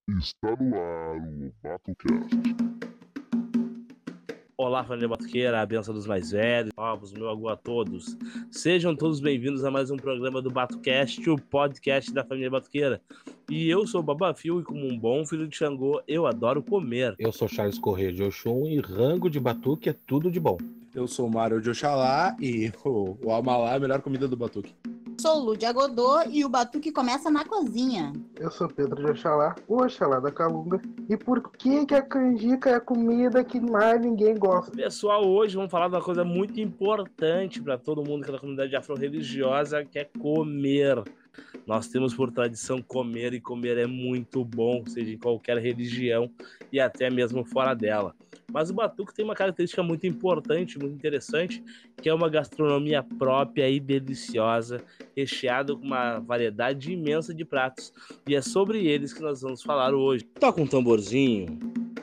Está no ar o BatoCast. Olá, família batuqueira, a benção dos mais velhos, novos, meu agu a todos. Sejam todos bem-vindos a mais um programa do BatoCast, o podcast da família batuqueira. E eu sou o Babafio e como um bom filho de Xangô, eu adoro comer. Eu sou Charles Corrêa de Oxum e rango de batuque é tudo de bom. Eu sou o Mário de Oxalá e o Amalá é a melhor comida do batuque. Sou Lu de Agodô e o batuque começa na cozinha. Eu sou Pedro de Oxalá, o Oxalá da Calunga. E por que a canjica é a comida que mais ninguém gosta? Pessoal, hoje vamos falar de uma coisa muito importante para todo mundo que é da comunidade afro-religiosa, que é comer. Nós temos por tradição comer, e comer é muito bom, seja em qualquer religião e até mesmo fora dela. Mas o batuque tem uma característica muito importante, muito interessante, que é uma gastronomia própria e deliciosa, recheada com uma variedade imensa de pratos. E é sobre eles que nós vamos falar hoje. Toca um tamborzinho.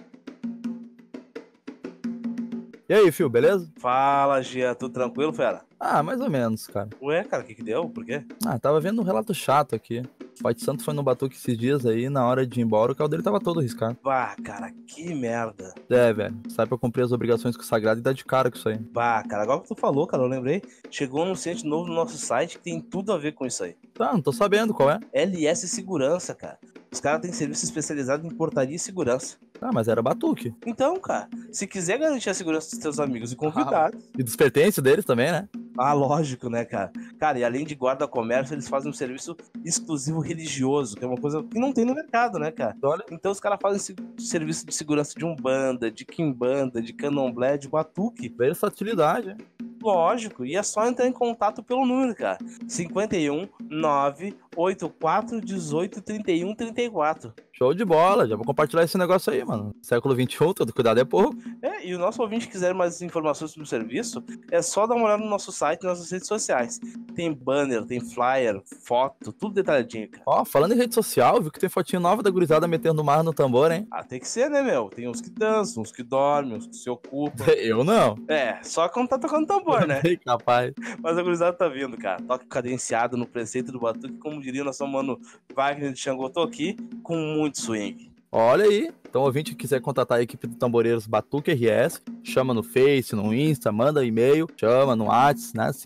E aí, Fio, beleza? Fala, Gia, tudo tranquilo, fera? Ah, mais ou menos, cara. Ué, cara, o que deu? Por quê? Tava vendo um relato chato aqui. O Pai de Santo foi no batuque esses dias aí, na hora de ir embora, o carro dele tava todo riscado. Bah, cara, que merda. É, velho, sai pra cumprir as obrigações com o sagrado e dá de cara com isso aí. Bah, cara, agora que tu falou, cara, eu lembrei. Chegou um anunciante novo no nosso site que tem tudo a ver com isso aí. Tá, não tô sabendo qual é. LS Segurança, cara. Os caras têm serviço especializado em portaria e segurança. Ah, mas era batuque. Então, cara, se quiser garantir a segurança dos teus amigos e convidados... E dos pertences deles também, né? Ah, lógico, né, cara? Cara, e além de guarda-comércio, eles fazem um serviço exclusivo religioso, que é uma coisa que não tem no mercado, né, cara? Olha. Então os caras fazem serviço de segurança de umbanda, de quimbanda, de candomblé, de batuque. Versatilidade, hein? Lógico, e é só entrar em contato pelo número, cara. 51 984 18 31 34. Show de bola, já vou compartilhar esse negócio aí, mano. Século XXI, todo cuidado é pouco. É, e o nosso ouvinte quiser mais informações sobre o serviço, é só dar uma olhada no nosso site e nas nossas redes sociais. Tem banner, tem flyer, foto, tudo detalhadinho, cara. Ó, falando em rede social, viu que tem fotinho nova da gurizada metendo mar no tambor, hein? Ah, tem que ser, né, meu? Tem uns que dançam, uns que dormem, uns que se ocupam. Eu não. É, só quando tá tocando tambor, né? Capaz. Mas a gurizada tá vindo, cara. Toque cadenciado no preceito do batuque, como diria nosso mano Wagner de Xangô, tô aqui com muito swing. Olha aí, então ouvinte que quiser contatar a equipe do Tamboreiros Batuque RS, chama no Face, no Insta, manda e-mail, chama no WhatsApp, né,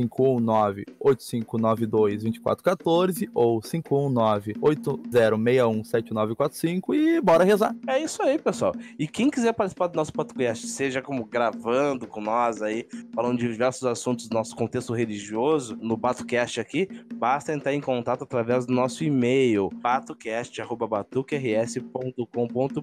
519-8592-2414 ou 519-8061-7945 e bora rezar. É isso aí, pessoal. E quem quiser participar do nosso podcast, seja como gravando com nós aí, falando de diversos assuntos do nosso contexto religioso, no BatoCast aqui, basta entrar em contato através do nosso e-mail, batocast@batuquers.com.br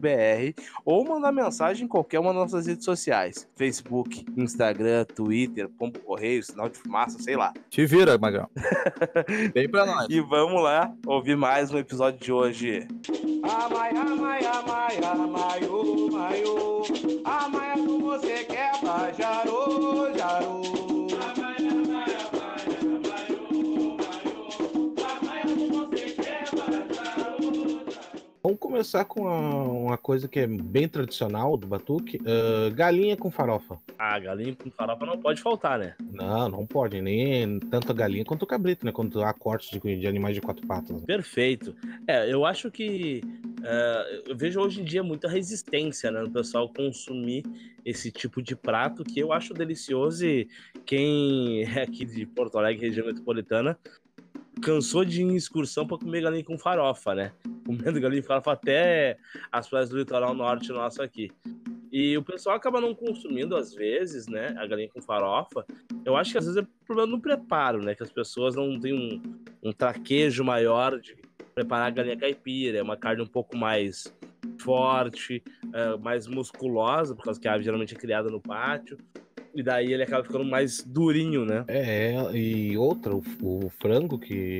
ou mandar mensagem em qualquer uma das nossas redes sociais. Facebook, Instagram, Twitter, pombo correio, sinal de fumaça, sei lá. Te vira, Magrão. Vem pra nós. E vamos lá ouvir mais um episódio de hoje. Amai, amai, amai, amai, oh, mai, oh. Amai, como você quer, jarô, jarô. Amai, amai, amai, amai, oh, mai, oh. Amai, como você quer, jarô, jarô. Vamos começar com uma coisa que é bem tradicional do batuque, galinha com farofa. Ah, galinha com farofa não pode faltar, né? Não pode, nem tanto a galinha quanto o cabrito, né? Quando há cortes de animais de quatro patas. Perfeito. Eu acho que eu vejo hoje em dia muita resistência, né, no pessoal consumir esse tipo de prato, que eu acho delicioso, e quem é aqui de Porto Alegre, região metropolitana, cansou de ir em excursão para comer galinha com farofa, né? Comendo galinha com farofa até as praias do litoral norte nosso aqui. E o pessoal acaba não consumindo, às vezes, né, a galinha com farofa. Eu acho que às vezes é problema no preparo, né? Que as pessoas não têm um traquejo maior de preparar a galinha caipira. É uma carne um pouco mais forte, mais musculosa, por causa que a ave geralmente é criada no pátio. E daí ele acaba ficando mais durinho, né? E outra, o frango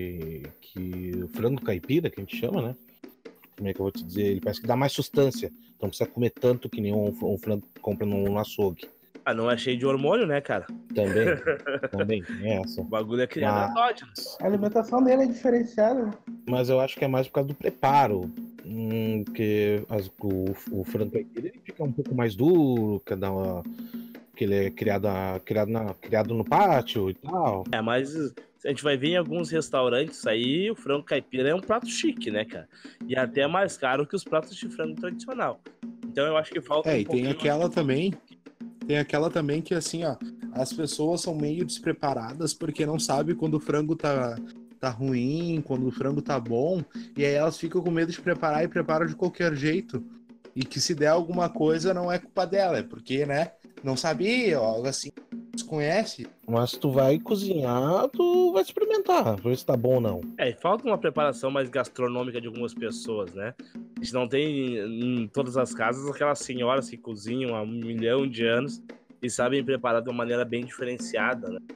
o frango caipira, que a gente chama, né? Como é que eu vou te dizer? Ele parece que dá mais sustância. Então não precisa comer tanto que nem um frango que compra no açougue. Ah, não é cheio de hormônio, né, cara? Também tem essa. O bagulho é criado endógenos. A alimentação dele é diferenciada. Mas eu acho que é mais por causa do preparo. Porque o frango caipira ele fica um pouco mais duro, Porque ele é criado no pátio e tal. Mas a gente vai ver em alguns restaurantes aí, o frango caipira é um prato chique, né, cara? E até mais caro que os pratos de frango tradicional. Então eu acho que falta E tem aquela também. Tem aquela também que, assim, ó, as pessoas são meio despreparadas porque não sabem quando o frango tá ruim, quando o frango tá bom, e aí elas ficam com medo de preparar e preparam de qualquer jeito. E que se der alguma coisa não é culpa dela, é porque, né, não sabia, ó, algo assim, desconhece. Mas tu vai cozinhar, tu vai experimentar, ver se tá bom ou não. E falta uma preparação mais gastronômica de algumas pessoas, né? A gente não tem em todas as casas aquelas senhoras que cozinham há 1 milhão de anos e sabem preparar de uma maneira bem diferenciada, né?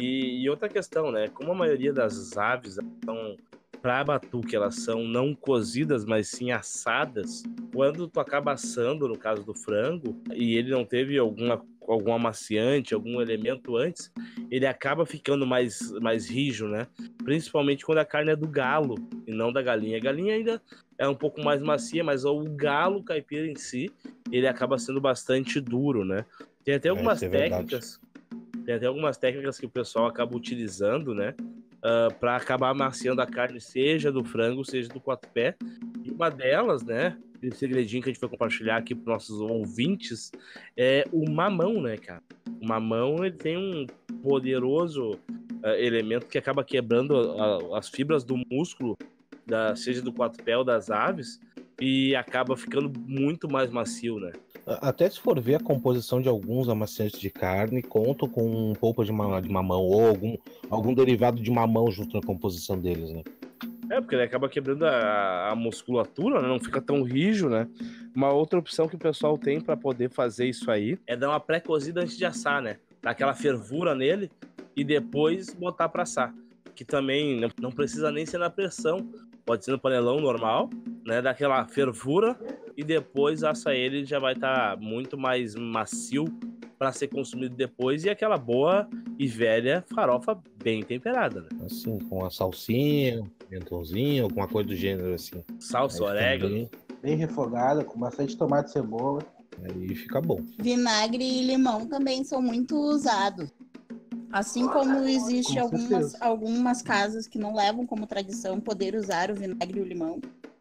E outra questão, né? Como a maioria das aves são para batuque, elas são não cozidas, mas sim assadas. Quando tu acaba assando, no caso do frango, e ele não teve algum amaciante, algum elemento antes, ele acaba ficando mais rijo, né? Principalmente quando a carne é do galo e não da galinha. A galinha ainda é um pouco mais macia, mas o galo caipira em si, ele acaba sendo bastante duro, né? Tem até algumas técnicas. Tem até algumas técnicas que o pessoal acaba utilizando, né? Para acabar amaciando a carne, seja do frango, seja do quatro-pé. E uma delas, né? Um segredinho que a gente vai compartilhar aqui para nossos ouvintes é o mamão, né, cara? O mamão, ele tem um poderoso elemento que acaba quebrando as fibras do músculo, seja do quatro-pé ou das aves, e acaba ficando muito mais macio, né? Até se for ver a composição de alguns amaciantes de carne, contam com polpa de mamão ou algum derivado de mamão junto na composição deles, né? Porque ele acaba quebrando a musculatura, né? Não fica tão rijo, né? Uma outra opção que o pessoal tem para poder fazer isso aí é dar uma pré-cozida antes de assar, né? Dar aquela fervura nele e depois botar para assar. Que também não precisa nem ser na pressão, pode ser no panelão normal, né? Dar aquela fervura e depois assa ele, já vai estar muito mais macio para ser consumido depois, e aquela boa e velha farofa bem temperada, né? Assim, com a salsinha, pimentãozinho, alguma coisa do gênero assim. Salsa, orégano. Bem refogada, com bastante tomate e cebola. Aí fica bom. Vinagre e limão também são muito usados. Assim como existe algumas casas que não levam como tradição poder usar o vinagre e o limão.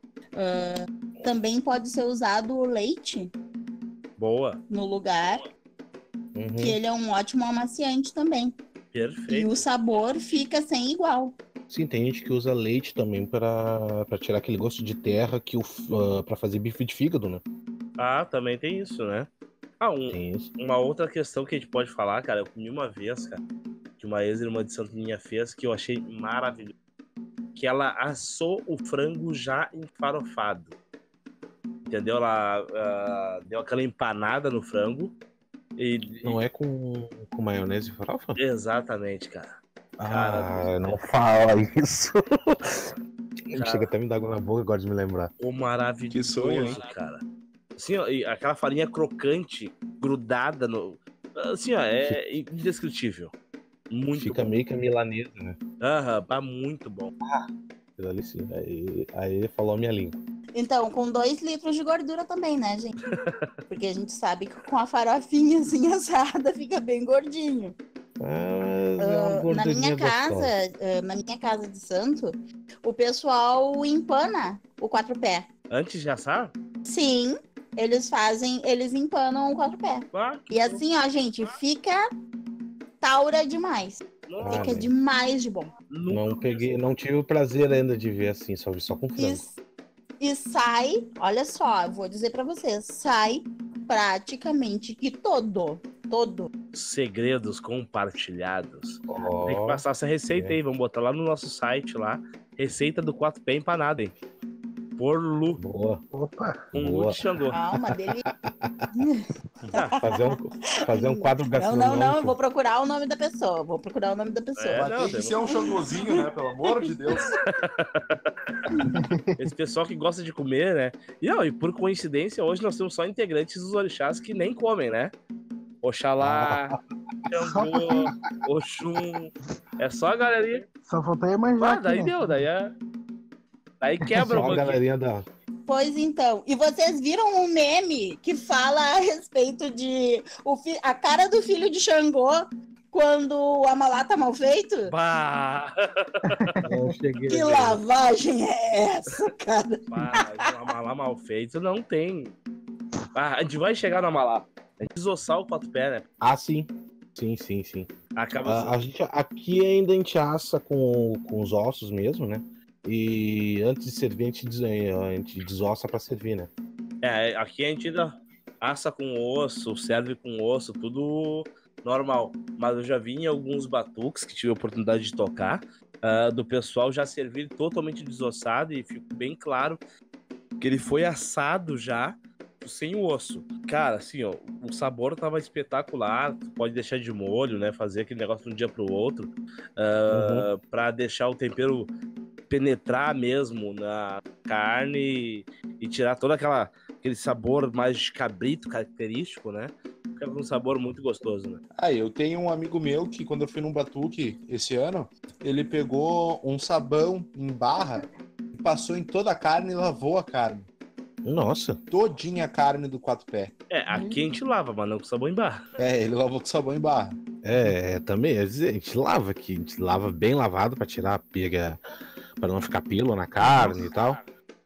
Também pode ser usado o leite. Boa. No lugar. Que ele é um ótimo amaciante também. Perfeito. E o sabor fica sem igual. Sim, tem gente que usa leite também para tirar aquele gosto de terra para fazer bife de fígado, né? Também tem isso, né? Tem isso. Uma outra questão que a gente pode falar, cara, eu comi uma vez, cara, que uma ex-irmã de Santo minha fez, que eu achei maravilhoso. Que ela assou o frango já enfarofado. Entendeu? Ela deu aquela empanada no frango. Não é com maionese e farofa? Exatamente, cara. Não fala isso. Chega até me dar água na boca agora de me lembrar. O maravilhoso, que sonho, hein? cara. Assim, ó, e aquela farinha crocante, grudada no... Assim, ó, é indescritível. Muito Fica bom. meio que a milanesa, né? Muito bom. Ali sim. Aí ele falou a minha língua. Então, com 2 litros de gordura também, né, gente? Porque a gente sabe que com a farofinha assim assada fica bem gordinho. Na minha casa de santo, o pessoal empana o quatro-pé. Antes de assar? Sim, eles empanam o quatro-pé. E assim, ó, gente, fica taura demais. Fica demais de bom. Não tive o prazer ainda de ver assim, só vi só com frango. E sai, olha só, vou dizer pra vocês, sai praticamente que todo. Segredos compartilhados. Tem que passar essa receita aí, vamos botar lá no nosso site lá, receita do 4P empanada, hein? Porlu. Boa. Opa. Boa. Xangô. Calma, dele. Fazer um quadro gastronômico. Não, eu vou procurar o nome da pessoa. Tem que ser um xangôzinho, né? Pelo amor de Deus. Esse pessoal que gosta de comer, né? E por coincidência, hoje nós temos só integrantes dos orixás que nem comem, né? Oxalá, Xangô, Oxum. É só a galerinha. Só faltou Iemanjá aqui, daí né? deu, daí quebra Só a galerinha Pois então. E vocês viram um meme que fala a respeito de a cara do filho de Xangô quando o amalá tá mal feito? Bah! Eu cheguei Que a ver. lavagem é essa, cara? Bah, o amalá mal feito não tem. Ah, a gente vai chegar no amalá. É desossar o 4 pés, né? Ah, sim. Sim. Acaba A gente, aqui ainda a gente assa com os ossos mesmo, né? E antes de servir, a gente desossa pra servir, né? aqui a gente ainda assa com osso, serve com osso, tudo normal. Mas eu já vi em alguns batuques que tive a oportunidade de tocar, do pessoal já servir totalmente desossado e fica bem claro que ele foi assado já sem o osso. Cara, assim, ó, o sabor tava espetacular. Tu pode deixar de molho, né? Fazer aquele negócio de um dia pro outro, pra deixar o tempero penetrar mesmo na carne e tirar todo aquele sabor mais de cabrito característico, né? Fica com um sabor muito gostoso, né? Eu tenho um amigo meu que, quando eu fui num batuque esse ano, ele pegou um sabão em barra e passou em toda a carne e lavou a carne. Nossa. Todinha a carne do 4 pés. Aqui a gente lava, mas não com sabão em barra. Ele lavou com sabão em barra. Também, a gente lava aqui, a gente lava bem lavado pra tirar a pega, pra não ficar pelo na carne e tal.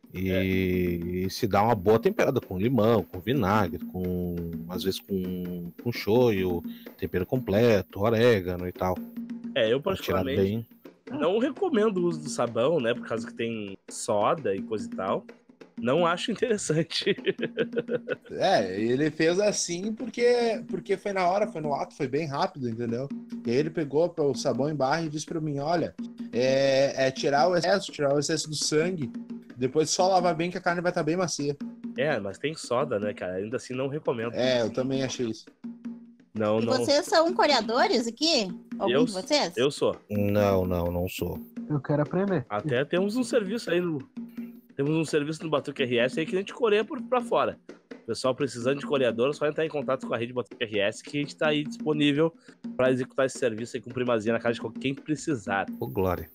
E se dá uma boa temperada com limão, com vinagre, às vezes com shoyu, tempero completo, orégano e tal. Eu Pra tirar particularmente bem. não recomendo o uso do sabão, né? Por causa que tem soda e coisa e tal. Não acho interessante. Ele fez assim porque foi na hora, foi no ato, foi bem rápido, entendeu? E aí ele pegou o sabão em barra e disse pra mim, olha, tirar o excesso do sangue, depois só lavar bem que a carne vai estar bem macia. Mas tem soda, né, cara? Ainda assim não recomendo. Eu também achei isso. Não. Vocês são coreadores aqui? Algum de vocês? Eu sou. Não sou. Eu quero aprender. Até temos um serviço aí Temos um serviço no Batuque RS aí que a gente coreia pra fora. O pessoal precisando de coreador, só entrar em contato com a rede Batuque RS que a gente tá aí disponível para executar esse serviço aí com primazia na casa de quem precisar. Ô, glória.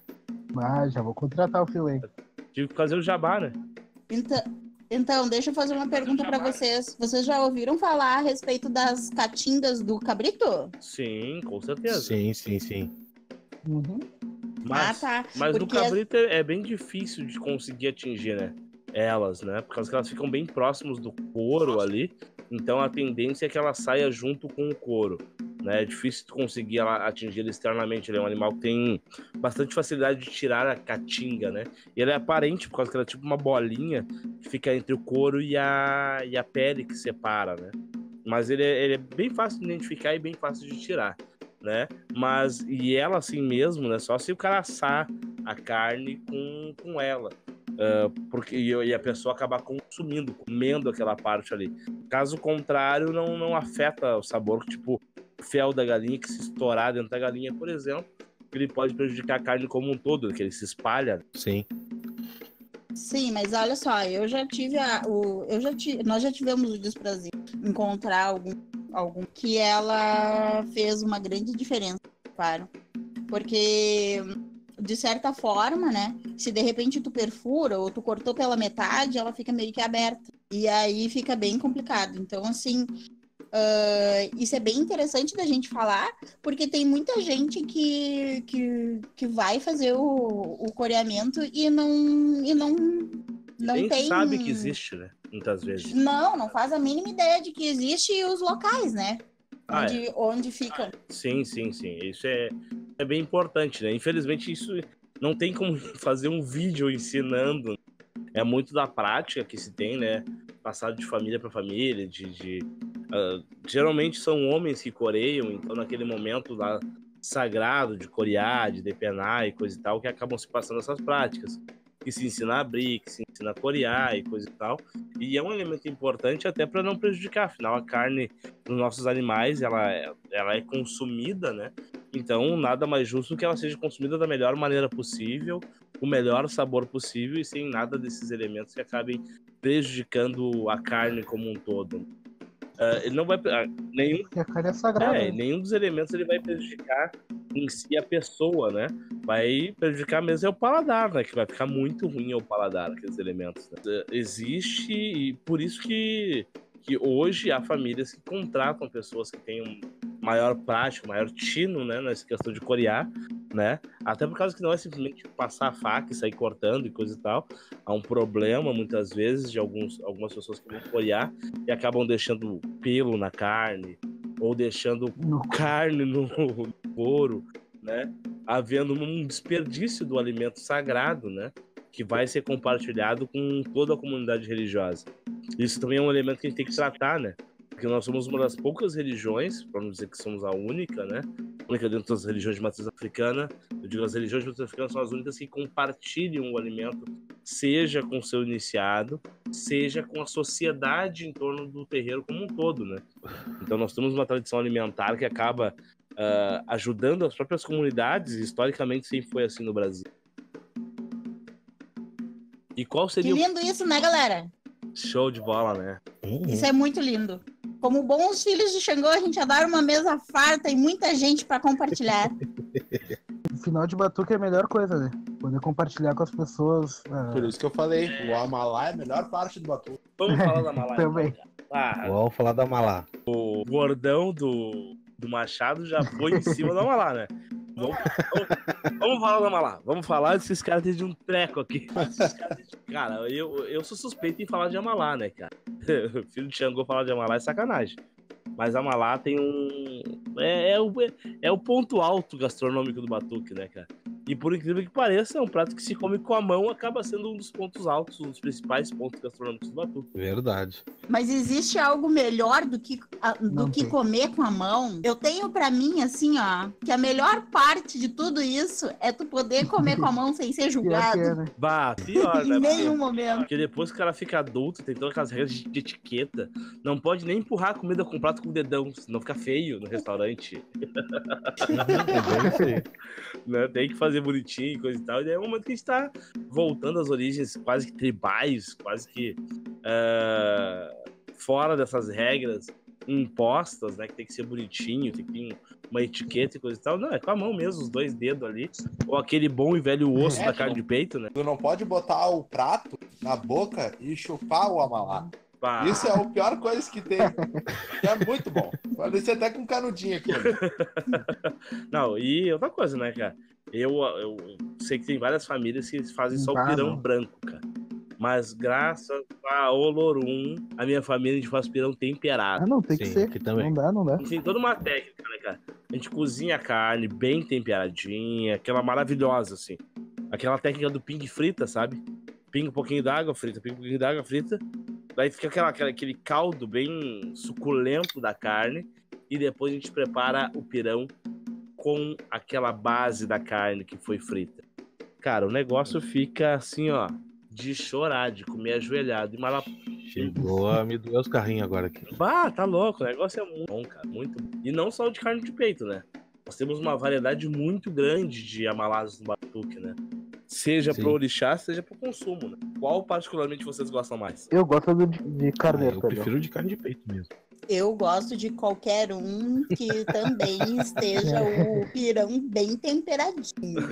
Já vou contratar o filé. Tive que fazer o jabá, né? Então, deixa eu fazer uma pergunta para vocês. Vocês já ouviram falar a respeito das catingas do cabrito? Sim, com certeza. Sim. Uhum. Mas no cabrito é bem difícil de conseguir atingir, né? Elas, né? Por causa que elas ficam bem próximos do couro ali. Então a tendência é que ela saia junto com o couro, né? É difícil tu conseguir atingir ele externamente. Ele é um animal que tem bastante facilidade de tirar a catinga, né? E ela é aparente por causa que ela é tipo uma bolinha que fica entre o couro e a pele que separa, né? Mas ele é bem fácil de identificar e bem fácil de tirar, né? Mas, e ela assim mesmo, né? Só se o cara assar a carne com ela. E a pessoa acabar comendo aquela parte ali. Caso contrário, não afeta o sabor, tipo o fel da galinha que se estourar dentro da galinha, por exemplo, ele pode prejudicar a carne como um todo, que ele se espalha. Sim. Sim, mas olha só, nós já tivemos o desprazer de encontrar algum que ela fez uma grande diferença, claro. Porque, de certa forma, né, se de repente tu perfura ou tu cortou pela metade, ela fica meio que aberta. E aí fica bem complicado. Então, assim, isso é bem interessante da gente falar, porque tem muita gente que vai fazer o coreamento e não Nem tem... sabe que existe, né? Muitas vezes. Não faz a mínima ideia de que existe e os locais, né? Onde ficam. Sim. Isso é bem importante, né? Infelizmente, isso não tem como fazer um vídeo ensinando. É muito da prática que se tem, né? Passado de família para família, geralmente são homens que coreiam, então naquele momento lá sagrado de corear, de depenar e coisa e tal, que acabam se passando essas práticas. Que se ensina a abrir, que se ensina a corear e coisa e tal. E é um elemento importante até para não prejudicar. Afinal, a carne dos nossos animais, ela é consumida, né? Então, nada mais justo que ela seja consumida da melhor maneira possível, o melhor sabor possível e sem nada desses elementos que acabem prejudicando a carne como um todo. Ele não vai nenhum Porque a carne é sagrada. né? nenhum dos elementos ele vai prejudicar em si a pessoa, né? Vai prejudicar mesmo é o paladar, né? Que vai ficar muito ruim o paladar, aqueles elementos. Né? Existe, e por isso que hoje há famílias que contratam pessoas que têm um maior prática, maior tino, né? Nessa questão de corear, né? Até por causa que não é simplesmente passar a faca e sair cortando e coisa e tal. Há um problema, muitas vezes, de algumas pessoas que vão corear e acabam deixando pelo na carne, ou deixando carne no couro, né? Havendo um desperdício do alimento sagrado, né? Que vai ser compartilhado com toda a comunidade religiosa. Isso também é um elemento que a gente tem que tratar, né? Porque nós somos uma das poucas religiões, para não dizer que somos a única, né? A única dentro das religiões de matriz africana. Eu digo, as religiões de matriz africana são as únicas que compartilham o alimento, seja com o seu iniciado, seja com a sociedade em torno do terreiro como um todo, né? Então nós temos uma tradição alimentar que acaba ajudando as próprias comunidades, e historicamente sempre foi assim no Brasil. E qual Que seria lindo isso, né, galera? o show de bola, né? Isso é muito lindo. Como bons filhos de Xangô, a gente adora uma mesa farta e muita gente para compartilhar. O final de batuque é a melhor coisa, né? Poder compartilhar com as pessoas. Por isso que eu falei, o amalá é a melhor parte do batuque. Vamos falar da Malá. Também. então, cara. Vamos falar da Malá. O gordão do Machado já foi em cima da Malá, né? Vamos falar da Malá. Vamos falar desses caras de um treco aqui. Cara, eu sou suspeito em falar de Amalá, né, cara? O filho de Xangô falar de Amalá é sacanagem. Mas Amalá tem um... É o ponto alto gastronômico do batuque, né, cara? E por incrível que pareça, é um prato que se come com a mão, acaba sendo um dos pontos altos, um dos principais pontos gastronômicos do batuque. Verdade. Mas existe algo melhor do que comer com a mão? Eu tenho pra mim, assim, ó, que a melhor parte de tudo isso é tu poder comer com a mão sem ser Pior julgado. que é, né? Bah, pior, né? Em nenhum momento. Porque depois que o cara fica adulto, tem todas aquelas regras de etiqueta. Não pode nem empurrar a comida com o prato com o dedão, senão fica feio no restaurante. É bem isso aí. Né? Tem que fazer bonitinho e coisa e tal. E daí é um momento que a gente tá voltando às origens quase que tribais, quase que fora dessas regras impostas, né? Que tem que ser bonitinho, tem que ter uma etiqueta e coisa e tal. Não, é com a mão mesmo, os 2 dedos ali. Ou aquele bom e velho osso da carne de peito, né? Tu não pode botar o prato na boca e chupar o amalá. Pá. Isso é a pior coisa que tem. É muito bom. Pode ser até com canudinho aqui. Não, e outra coisa, né, cara? Eu sei que tem várias famílias que fazem só o Ah, pirão não. branco, cara. Mas graças a Olorum, a minha família, a gente faz pirão temperado. Ah, não, tem que Sim, ser. aqui também. Não dá. A gente tem toda uma técnica, né, cara? A gente cozinha a carne bem temperadinha, aquela maravilhosa, assim. Aquela técnica do ping frita, sabe? Pinga um pouquinho d'água frita, pinga um pouquinho d'água frita. Daí fica aquele caldo bem suculento da carne. E depois a gente prepara o pirão com aquela base da carne que foi frita. Cara, o negócio fica assim, ó, de chorar, de comer ajoelhado. E mala... Chegou a me doer os carrinhos agora aqui. Bah, tá louco, o negócio é muito bom, cara, muito bom. E não só o de carne de peito, né? Nós temos uma variedade muito grande de amalás no batuque, né? Seja Sim. pro orixá, seja pro consumo, né? Qual particularmente vocês gostam mais? Eu gosto de carneiro, Eu perdão. prefiro de carne de peito mesmo. Eu gosto de qualquer um que também esteja o pirão bem temperadinho.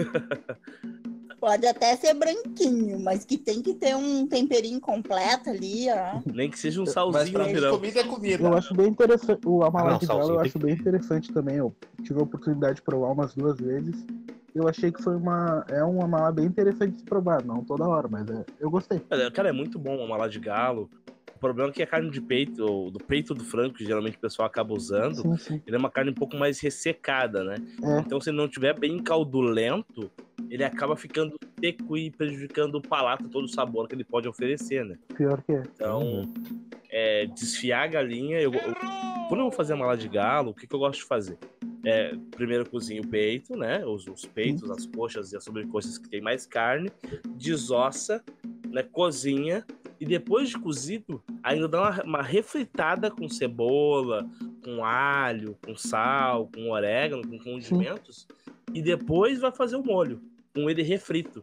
Pode até ser branquinho, mas que tem que ter um temperinho completo ali, ó. Nem que seja um Mas salzinho pra no mim, pirão. comida é comida. Eu acho bem interessante. O amalá não, de salsinha galo eu tem acho que- bem interessante também. Eu tive a oportunidade de provar umas 2 vezes. Eu achei que foi um amalá bem interessante de se provar. Não toda hora, mas eu gostei. Cara, é muito bom o amalá de galo. O problema é que a carne de peito, ou do peito do frango, que geralmente o pessoal acaba usando, Sim, sim. ele é uma carne um pouco mais ressecada, né? É. Então, se ele não tiver bem caldulento, ele acaba ficando seco e prejudicando o palato, todo o sabor que ele pode oferecer, né? Pior que é. Então, desfiar a galinha... Quando eu vou fazer amalá de galo, o que eu gosto de fazer? Primeiro eu cozinho o peito, né? Os peitos, as coxas e as sobrecoxas que tem mais carne. Desossa, né? Cozinha. E depois de cozido, ainda dá uma refritada com cebola, com alho, com sal, com orégano, com condimentos. E depois vai fazer o molho, com ele refrito.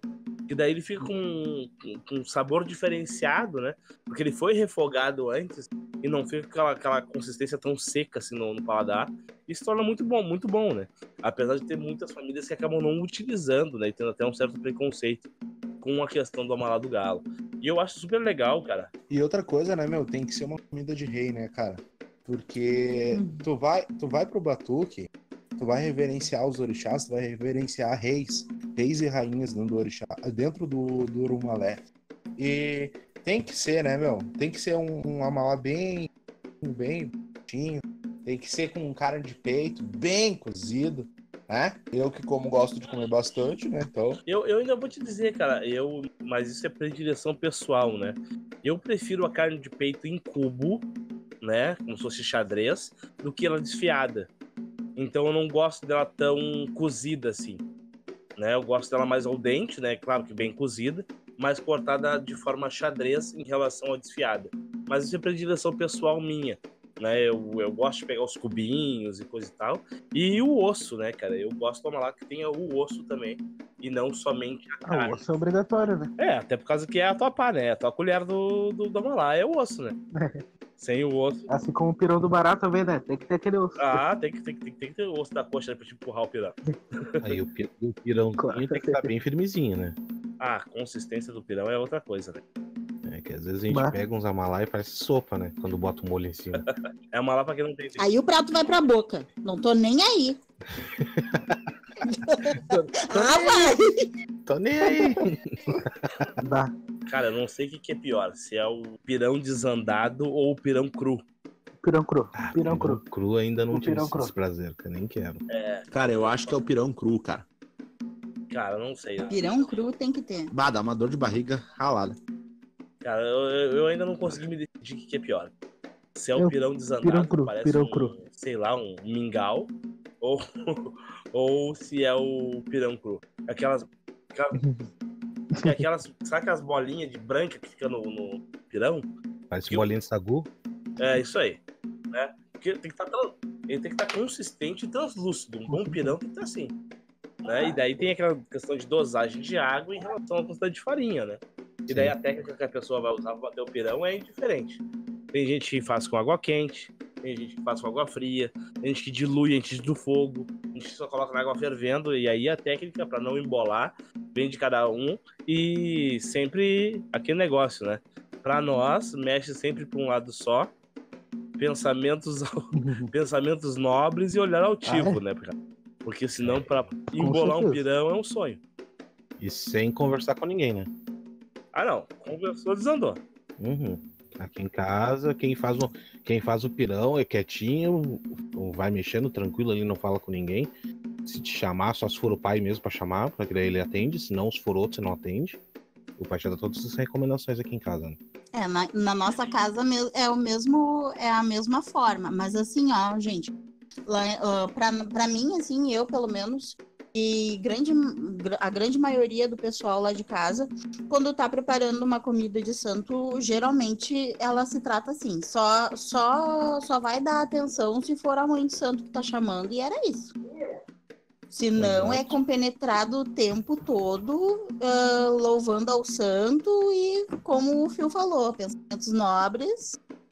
que daí ele fica com um sabor diferenciado, né? Porque ele foi refogado antes e não fica com aquela consistência tão seca assim no paladar. E se torna muito bom, né? Apesar de ter muitas famílias que acabam não utilizando, né? E tendo até um certo preconceito com a questão do amalá do galo. E eu acho super legal, cara. E outra coisa, né, meu? Tem que ser uma comida de rei, né, cara? Porque tu vai pro batuque, tu vai reverenciar os orixás, tu vai reverenciar reis e rainhas dentro do orixá, dentro do Urumalé. E tem que ser, né, meu? Tem que ser um amalá bem bonitinho, tem que ser com carne de peito, bem cozido, né? Eu que gosto de comer bastante, né? Então... Eu ainda vou te dizer, cara, mas isso é predileção pessoal, né? Eu prefiro a carne de peito em cubo, né? Como se fosse xadrez, do que ela desfiada. Então eu não gosto dela tão cozida assim, né? Eu gosto dela mais ao dente, né? Claro que bem cozida, mas cortada de forma xadrez em relação à desfiada. Mas isso é predileção pessoal minha, né? Eu gosto de pegar os cubinhos e coisa e tal. E o osso, né, cara? Eu gosto de amalá que tenha o osso também, e não somente a carne. O osso é obrigatório, né? Até por causa que é a tua pá, né? A tua colher do amalá é o osso, né? Sem o osso. Assim como o pirão do barato também, né? Tem que ter aquele osso. Tem que ter o osso da coxa pra te empurrar o pirão. Aí o pirãozinho tem que estar bem firmezinho, né? A consistência do pirão é outra coisa, né? É que às vezes a gente pega uns amalá e parece sopa, né? Quando bota o molho em cima. É amalá pra quem não tem. Aí o prato vai pra boca. Não tô nem aí. Vai! Tô nem aí. Cara, eu não sei o que é pior, se é o pirão desandado ou o pirão cru. Pirão cru. Pirão cru. Cru ainda não tive cru. esse prazer, que eu nem quero. Cara, eu acho que é o pirão cru, cara. Cara, não sei. Né? Pirão cru tem que ter. Bah, dá uma dor de barriga ralada. Cara, eu ainda não consegui me decidir o que é pior. Se é o pirão desandado, pirão cru, parece pirão cru. sei lá, um mingau, ou se é o pirão cru. Sabe aquelas bolinhas de branca que fica no pirão? Parece bolinha de sagu. É isso aí, né? Porque ele tem que estar consistente e translúcido. Um bom pirão tem que estar assim, né? E daí tem aquela questão de dosagem de água em relação à quantidade de farinha, né? E daí a técnica que a pessoa vai usar para bater o pirão é diferente. Tem gente que faz com água quente, tem gente que faz com água fria, tem gente que dilui antes do fogo, tem gente que só coloca na água fervendo, e aí a técnica para não embolar vem de cada um, e sempre aquele negócio, né? Para nós, mexe sempre para um lado só, pensamentos nobres e olhar altivo, né? Porque senão para embolar um pirão é um sonho. E sem conversar com ninguém, né? Ah, não. Conversou, desandou. Aqui em casa, quem faz o pirão é quietinho, vai mexendo tranquilo ali, não fala com ninguém. Se te chamar, só se for o pai mesmo pra chamar, porque daí ele atende. Se não, se for outro, você não atende. O pai te dá todas as recomendações aqui em casa, né? Na nossa casa é a mesma forma. Mas assim, ó, gente, pra mim, assim, eu pelo menos, e a grande maioria do pessoal lá de casa, quando tá preparando uma comida de santo, geralmente ela se trata assim, só vai dar atenção se for a mãe de santo que tá chamando, e era isso. Se não, é compenetrado o tempo todo, louvando ao santo e, como o Phil falou, pensamentos nobres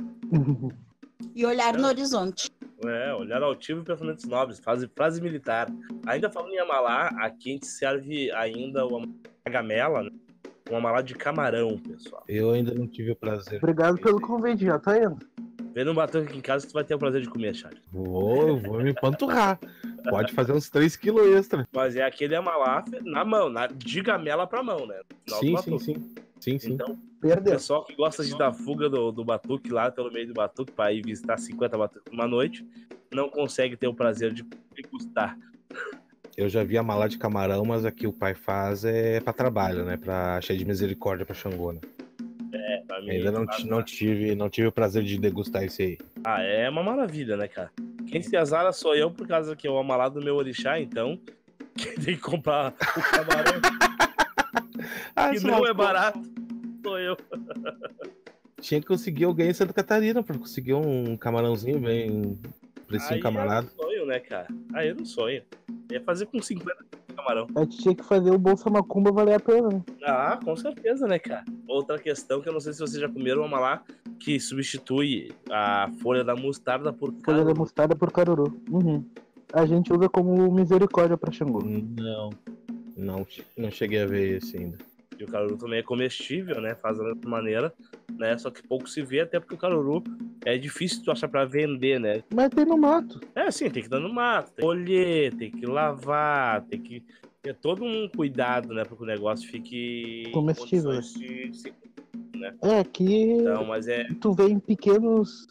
e olhar no horizonte. Olhar altivo e pensamentos nobres, frase militar. Ainda falando em amalá, aqui a gente serve ainda o gamela, né? Um amalá de camarão, pessoal. Eu ainda não tive o prazer. Obrigado pelo convite, já tá indo. Vem no batuque aqui em casa que tu vai ter o prazer de comer, Charles. Eu vou me panturrar. Pode fazer uns 3 quilos extra. Mas é aquele amalá na mão, de gamela pra mão, né? Sim. Então, Perdeu. o pessoal que gosta de dar fuga do batuque lá pelo meio do batuque pra ir visitar 50 batuques uma noite, não consegue ter o prazer de degustar. Eu já vi amalá de camarão, mas aqui o pai faz pra trabalho, né? Pra cheio de misericórdia pra Xangô, né? Pra mim, ainda não tive o prazer de degustar esse aí. É uma maravilha, né, cara? Quem se azara sou eu, por causa que é o amalá do meu orixá, então quem tem que comprar o camarão que não é barato sou eu. Tinha que conseguir alguém em Santa Catarina pra conseguir um camarãozinho bem precinho camarada. Aí é um sonho, né, cara? Aí é um sonho. Ia fazer com 50 camarão. A gente tinha que fazer o Bolsa Macumba valer a pena, né? Ah, com certeza, né, cara? Outra questão que eu não sei se vocês já comeram uma lá que substitui a folha da mostarda por Folha da caruru. mostarda por caruru. Uhum. A gente usa como misericórdia pra Xangô. Não cheguei a ver esse ainda. E o caruru também é comestível, né? Faz da mesma maneira, né? Só que pouco se vê, até porque o caruru é difícil tu achar pra vender, né? Mas tem no mato. É, sim, tem que dar no mato, tem que colher, tem que lavar, tem que ter todo um cuidado, né? Pra que o negócio fique em Comestível, condições de ser. É, aqui Então, mas é. tu vê em pequenos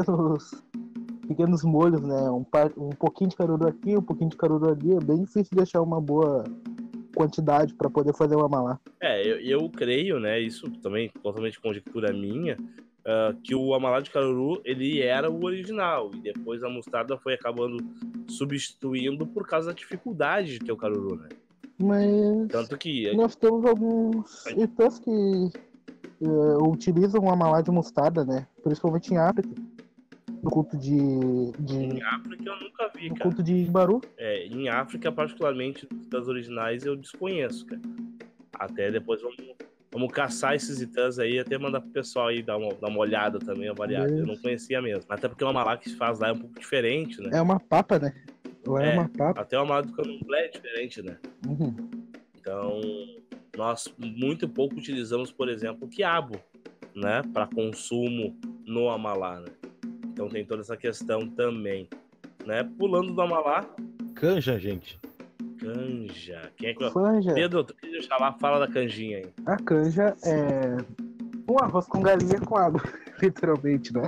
molhos, né? Um pouquinho de caruru aqui, um pouquinho de caruru ali. É bem difícil deixar uma boa quantidade pra poder fazer uma malá. Eu creio, né? Isso também totalmente conjectura minha, que o amalá de caruru ele era o original e depois a mostarda foi acabando substituindo por causa da dificuldade de ter o caruru, né? Mas Tanto que nós temos alguns itãs que utilizam a malá de mostarda, né? Principalmente em África. No culto em África eu nunca vi, no cara. culto de Baru. Em África, particularmente das originais, eu desconheço, cara. Até depois vamos caçar esses itãs aí, até mandar pro pessoal aí dar uma olhada também, avaliar. Eu não conhecia mesmo. Até porque o amalá que se faz lá é um pouco diferente, né? É uma papa, né? Ou é uma papa. Até o amalá do candomblé é diferente, né? Uhum. Então, nós muito pouco utilizamos, por exemplo, o quiabo, né? Para consumo no amalá, né? Então tem toda essa questão também, né? Pulando do amalá. Canja, gente. Canja. Quem é que Canja. Pedro, tu queria falar? Fala da canjinha aí. A canja é um arroz com galinha com água, literalmente, né?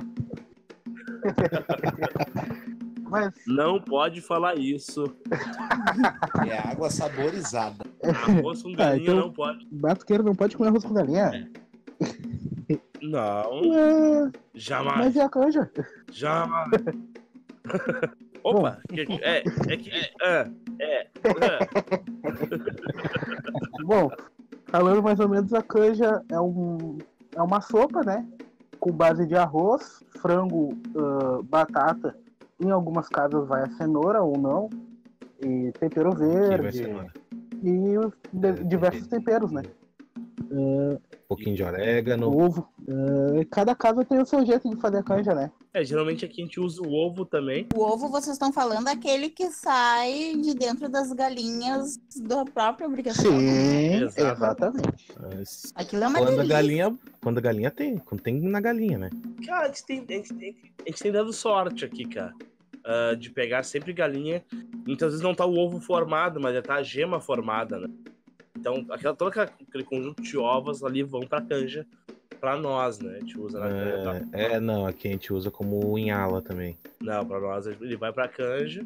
Mas Não pode falar isso. É água saborizada. Arroz com galinha então- não pode. batuqueiro não pode comer arroz com galinha? Não, É, jamais. mas é a canja. Jamais. Opa, Bom, falando mais ou menos, a canja é uma sopa, né? Com base de arroz, frango, batata. Em algumas casas vai a cenoura ou não. E tempero Aqui vai verde. cenoura. E diversos temperos, né? Um pouquinho de orégano. Ovo. Cada casa tem o seu jeito de fazer a canja, né? Geralmente aqui a gente usa o ovo também. O ovo, vocês estão falando, é aquele que sai de dentro das galinhas da própria obrigação. Sim, Exato. exatamente. Mas Aquilo é uma Quando delícia. a galinha tem. Quando tem na galinha, né? Cara, a gente tem dado sorte aqui, cara. De pegar sempre galinha. Muitas vezes não tá o ovo formado, mas já tá a gema formada, né? Então, todo aquele conjunto de ovos ali vão pra canja pra nós, né? A gente usa na canja. Não, aqui a gente usa como inhala também. Não, pra nós ele vai pra canja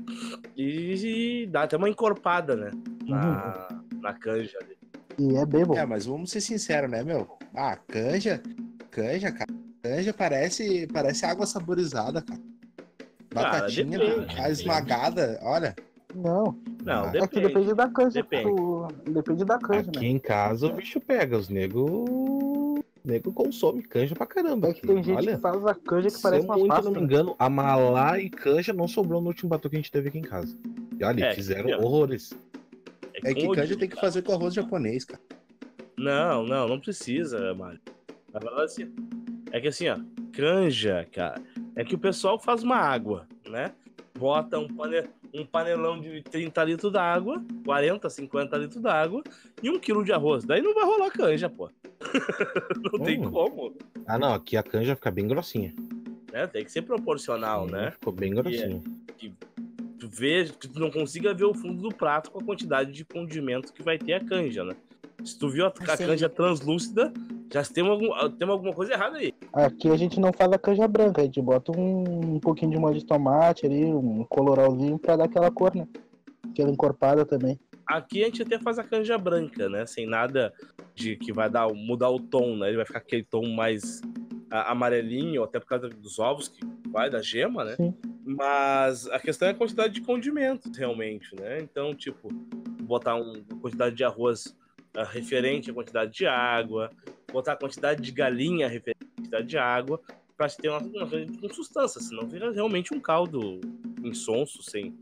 e dá até uma encorpada, né? Na canja ali. E é bem bom. É, mas vamos ser sinceros, né, meu? Ah, canja, cara. Canja parece água saborizada, cara. Batatinha, depende. a esmagada, olha. Não, Não, é que depende da canja. Depende. Depende da canja, Aqui né? em casa o bicho pega. Os nego consome canja pra caramba. É que tem gente Olha, que faz a canja que se parece eu uma muito pasta. não me engano, a malá e canja não sobrou no último batu que a gente teve aqui em casa. E olha, fizeram que- horrores. É que como canja diz, tem que fazer com arroz japonês, cara. Não precisa, Mário. Na verdade, assim, é que assim, ó, canja, cara, é que o pessoal faz uma água, né? Bota um panelão de 30 litros d'água, 40, 50 litros d'água e 1 quilo de arroz. Daí não vai rolar canja, pô. Não tem como. Ah, não, aqui a canja fica bem grossinha. Né? Tem que ser proporcional, né? Ficou bem grossinha. Tu vê, que tu não consiga ver o fundo do prato com a quantidade de condimento que vai ter a canja, né? Se tu viu a canja translúcida, já tem alguma coisa errada aí. Aqui a gente não faz a canja branca, a gente bota um pouquinho de molho de tomate ali, um colorauzinho pra dar aquela cor, né? Aquela encorpada também. Aqui a gente até faz a canja branca, né? Sem nada de que vai mudar o tom, né? Ele vai ficar aquele tom mais amarelinho, até por causa dos ovos que vai da gema, né? Sim. Mas a questão é a quantidade de condimentos, realmente, né? Então, tipo, botar uma quantidade de arroz referente à quantidade de água, botar a quantidade de galinha referente à quantidade de água, pra ter uma com substância, senão vira realmente um caldo insonso, sem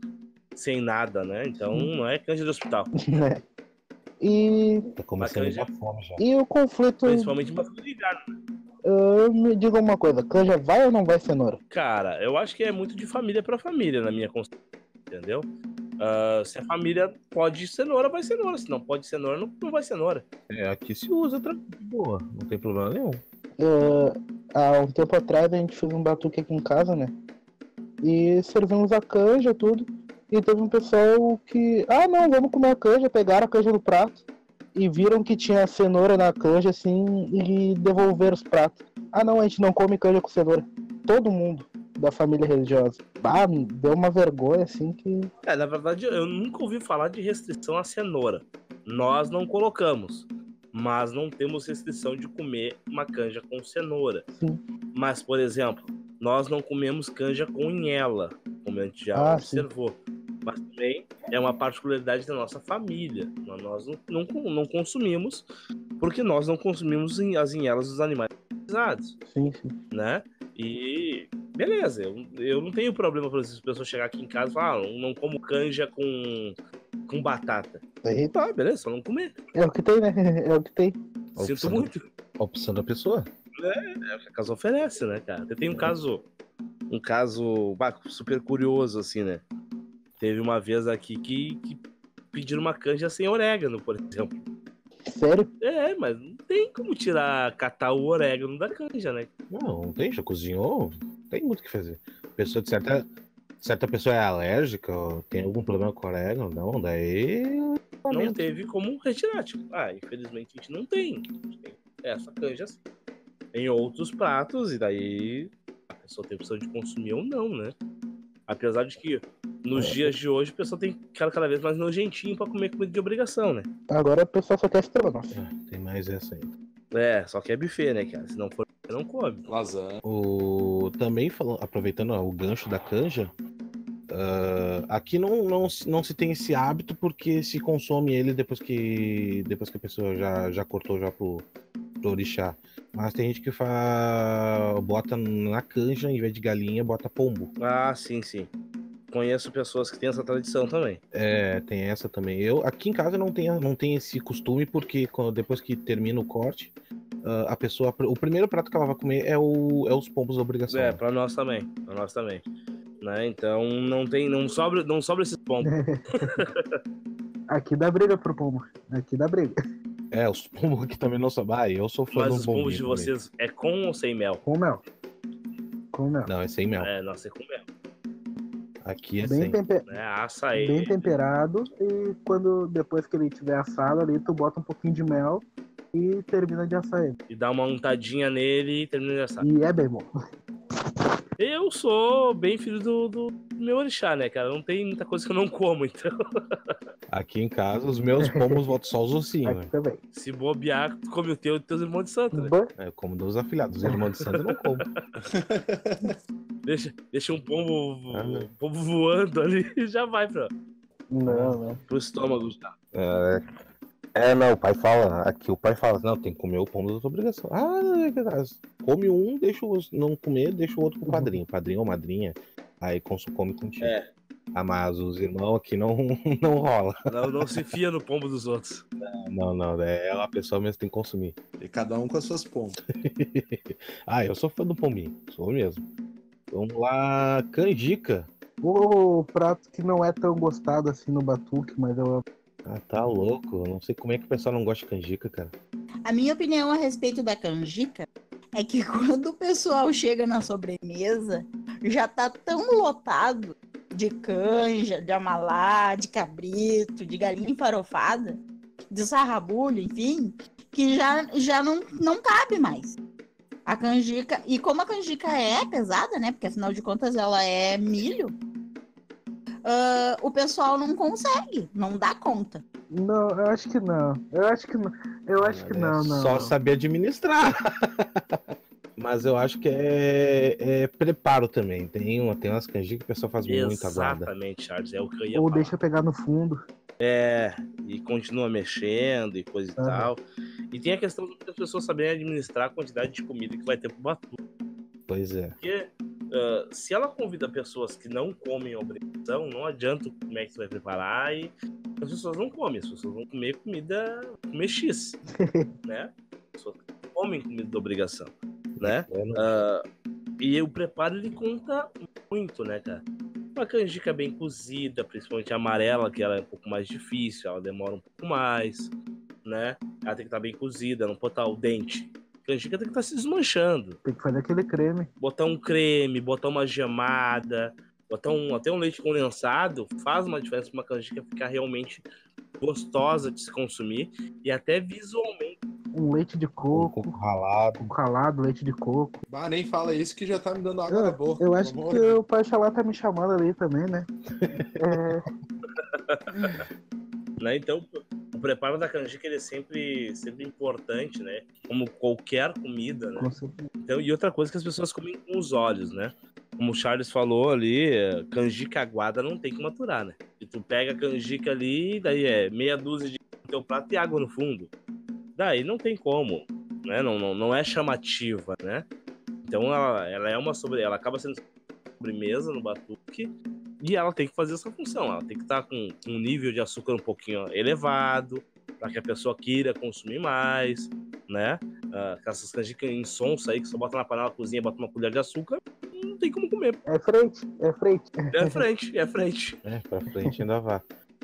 sem nada, né? Então não é canja de hospital. né? E, Tá começando a Canja- dar fome já. e o conflito. Principalmente em bastante de inverno. Me diga uma coisa: canja vai ou não vai cenoura? Cara, eu acho que é muito de família pra família, na minha concepção, entendeu? Se a família pode cenoura, vai cenoura. Se não pode cenoura, não vai cenoura. Aqui se usa de boa, não tem problema nenhum. Há um tempo atrás a gente fez um batuque aqui em casa, né? E servimos a canja, tudo. E teve um pessoal que, não, vamos comer a canja, pegaram a canja no prato e viram que tinha cenoura na canja, assim, e devolveram os pratos. Não, a gente não come canja com cenoura. Todo mundo da família religiosa. Deu uma vergonha, assim, que... Na verdade, eu nunca ouvi falar de restrição à cenoura. Nós não colocamos, mas não temos restrição de comer uma canja com cenoura. Sim. Mas, por exemplo, nós não comemos canja com inhela, como a gente já observou. Mas também é uma particularidade da nossa família. Nós não consumimos, porque nós não consumimos as inhelas dos animais utilizados. Sim. Né? E beleza, eu não tenho problema, por exemplo, se a pessoa chegar aqui em casa e falar, não como canja com batata. Aí, Tá, beleza, só não comer. é o que tem, né? É o que tem. Sinto muito. A opção da pessoa. É o que a casa oferece, né, cara? Tem um caso super curioso, assim, né? Teve uma vez aqui que pediram uma canja sem orégano, por exemplo. Sério? Mas não tem como catar o orégano da canja, né? Não tem, já cozinhou, tem muito o que fazer. Pessoa de certa pessoa é alérgica, ou tem algum problema com orégano, não, daí... Não teve como retirar, tipo, infelizmente a gente não tem. A gente tem essa canja assim. Tem outros pratos, e daí a pessoa tem opção de consumir ou não, né? Apesar de que nos dias de hoje a pessoa tem cada vez mais nojentinho pra comer comida de obrigação, né? Agora o pessoal só quer estrogonofe. Tem mais essa ainda. Só que é buffet, né, cara? Se não for, não come. Lasanha. Também aproveitando o gancho da canja, aqui não se tem esse hábito porque se consome ele depois que a pessoa já cortou já pro orixá. Mas tem gente que bota na canja, em vez de galinha, bota pombo. Sim. Conheço pessoas que têm essa tradição também. Tem essa também. Aqui em casa não tem esse costume, porque depois que termina o corte, a pessoa, o primeiro prato que ela vai comer é os pombos da obrigação. Pra nós também. Né? Então não sobra esses pombos. Aqui dá briga pro pombo. Aqui dá briga. Os pombos aqui também não sabem. Eu sou fã Mas do os pombos de também. vocês é com ou sem mel? Com mel. Não, é sem mel. Nossa, é com mel. Aqui é Bem, sem. Assa ele. bem temperado. E depois que ele tiver assado ali, tu bota um pouquinho de mel e termina de assar ele. E dá uma untadinha nele e termina de assar. E é bem bom. Eu sou bem filho do meu orixá, né, cara? Não tem muita coisa que eu não como, então. Aqui em casa, os meus pombos voltam só os ossinhos. Aqui também. Se bobear, tu come o teu e teus irmãos de santo, né? Eu como dos afilhados. Os irmãos de santo eu não como. Deixa um pombo voando ali e já vai Não. pro estômago. Não, o pai fala. Aqui o pai fala, não, tem que comer o pombo da tua obrigação. Come um, deixa o não comer, deixa o outro pro padrinho. Padrinho ou madrinha, aí come contigo. Mas os irmãos aqui não rola. Não se fia no pombo dos outros. Não, a pessoa mesmo tem que consumir. E cada um com as suas pombas. Eu sou fã do pombinho, sou mesmo. Vamos lá, canjica. O prato que não é tão gostado assim no batuque, mas eu amo. Tá louco, eu não sei como é que o pessoal não gosta de canjica, cara. A minha opinião a respeito da canjica é que quando o pessoal chega na sobremesa, já tá tão lotado de canja, de amalá, de cabrito, de galinha enfarofada, de sarrabulho, enfim, que já não cabe mais. A canjica, e como a canjica é pesada, né, porque afinal de contas ela é milho, o pessoal não consegue, não dá conta. Não, eu acho que não. Não. Só saber administrar. Mas eu acho que é preparo também. Tem umas canjicas que o pessoal faz muito aguada. Exatamente, Charles, é o que eu ia Ou falar. deixa pegar no fundo. E continua mexendo e coisa e tal. E tem a questão das pessoas saberem administrar a quantidade de comida que vai ter pro batuque. Pois é. Porque se ela convida pessoas que não comem obrigação, não adianta como é que você vai preparar e as pessoas não comem, as pessoas vão comer comida, comer X, né? As pessoas comem comida de obrigação, né? E o preparo, ele conta muito, né, cara? Uma canjica bem cozida, principalmente a amarela, que ela é um pouco mais difícil, ela demora um pouco mais, né? Ela tem que estar bem cozida, não botar o dente. A canjica tem que estar se desmanchando. Tem que fazer aquele creme. Botar um creme, botar uma gemada, botar até um leite condensado, faz uma diferença para uma canjica ficar realmente gostosa de se consumir e até visualmente. Um leite de coco. Coco ralado. Leite de coco. Bah, nem fala isso que já tá me dando água na boca. Eu acho que o Pai Xalá tá me chamando ali também, né? Né? Então, o preparo da canjica, ele é sempre importante, né? Como qualquer comida, né? Então, e outra coisa que as pessoas comem com os olhos, né? Como o Charles falou ali, canjica aguada não tem que maturar, né? E tu pega a canjica ali, daí é meia dúzia de teu prato e água no fundo. Daí não tem como, né? Não é chamativa, né? Então ela acaba sendo sobremesa no batuque e ela tem que fazer essa função. Ela tem que estar com um nível de açúcar um pouquinho elevado para que a pessoa queira consumir mais, né? Essas canjicas em sonsa aí que só bota na panela, cozinha, bota uma colher de açúcar, não tem como comer. É frente. É frente. Pra frente ainda vai.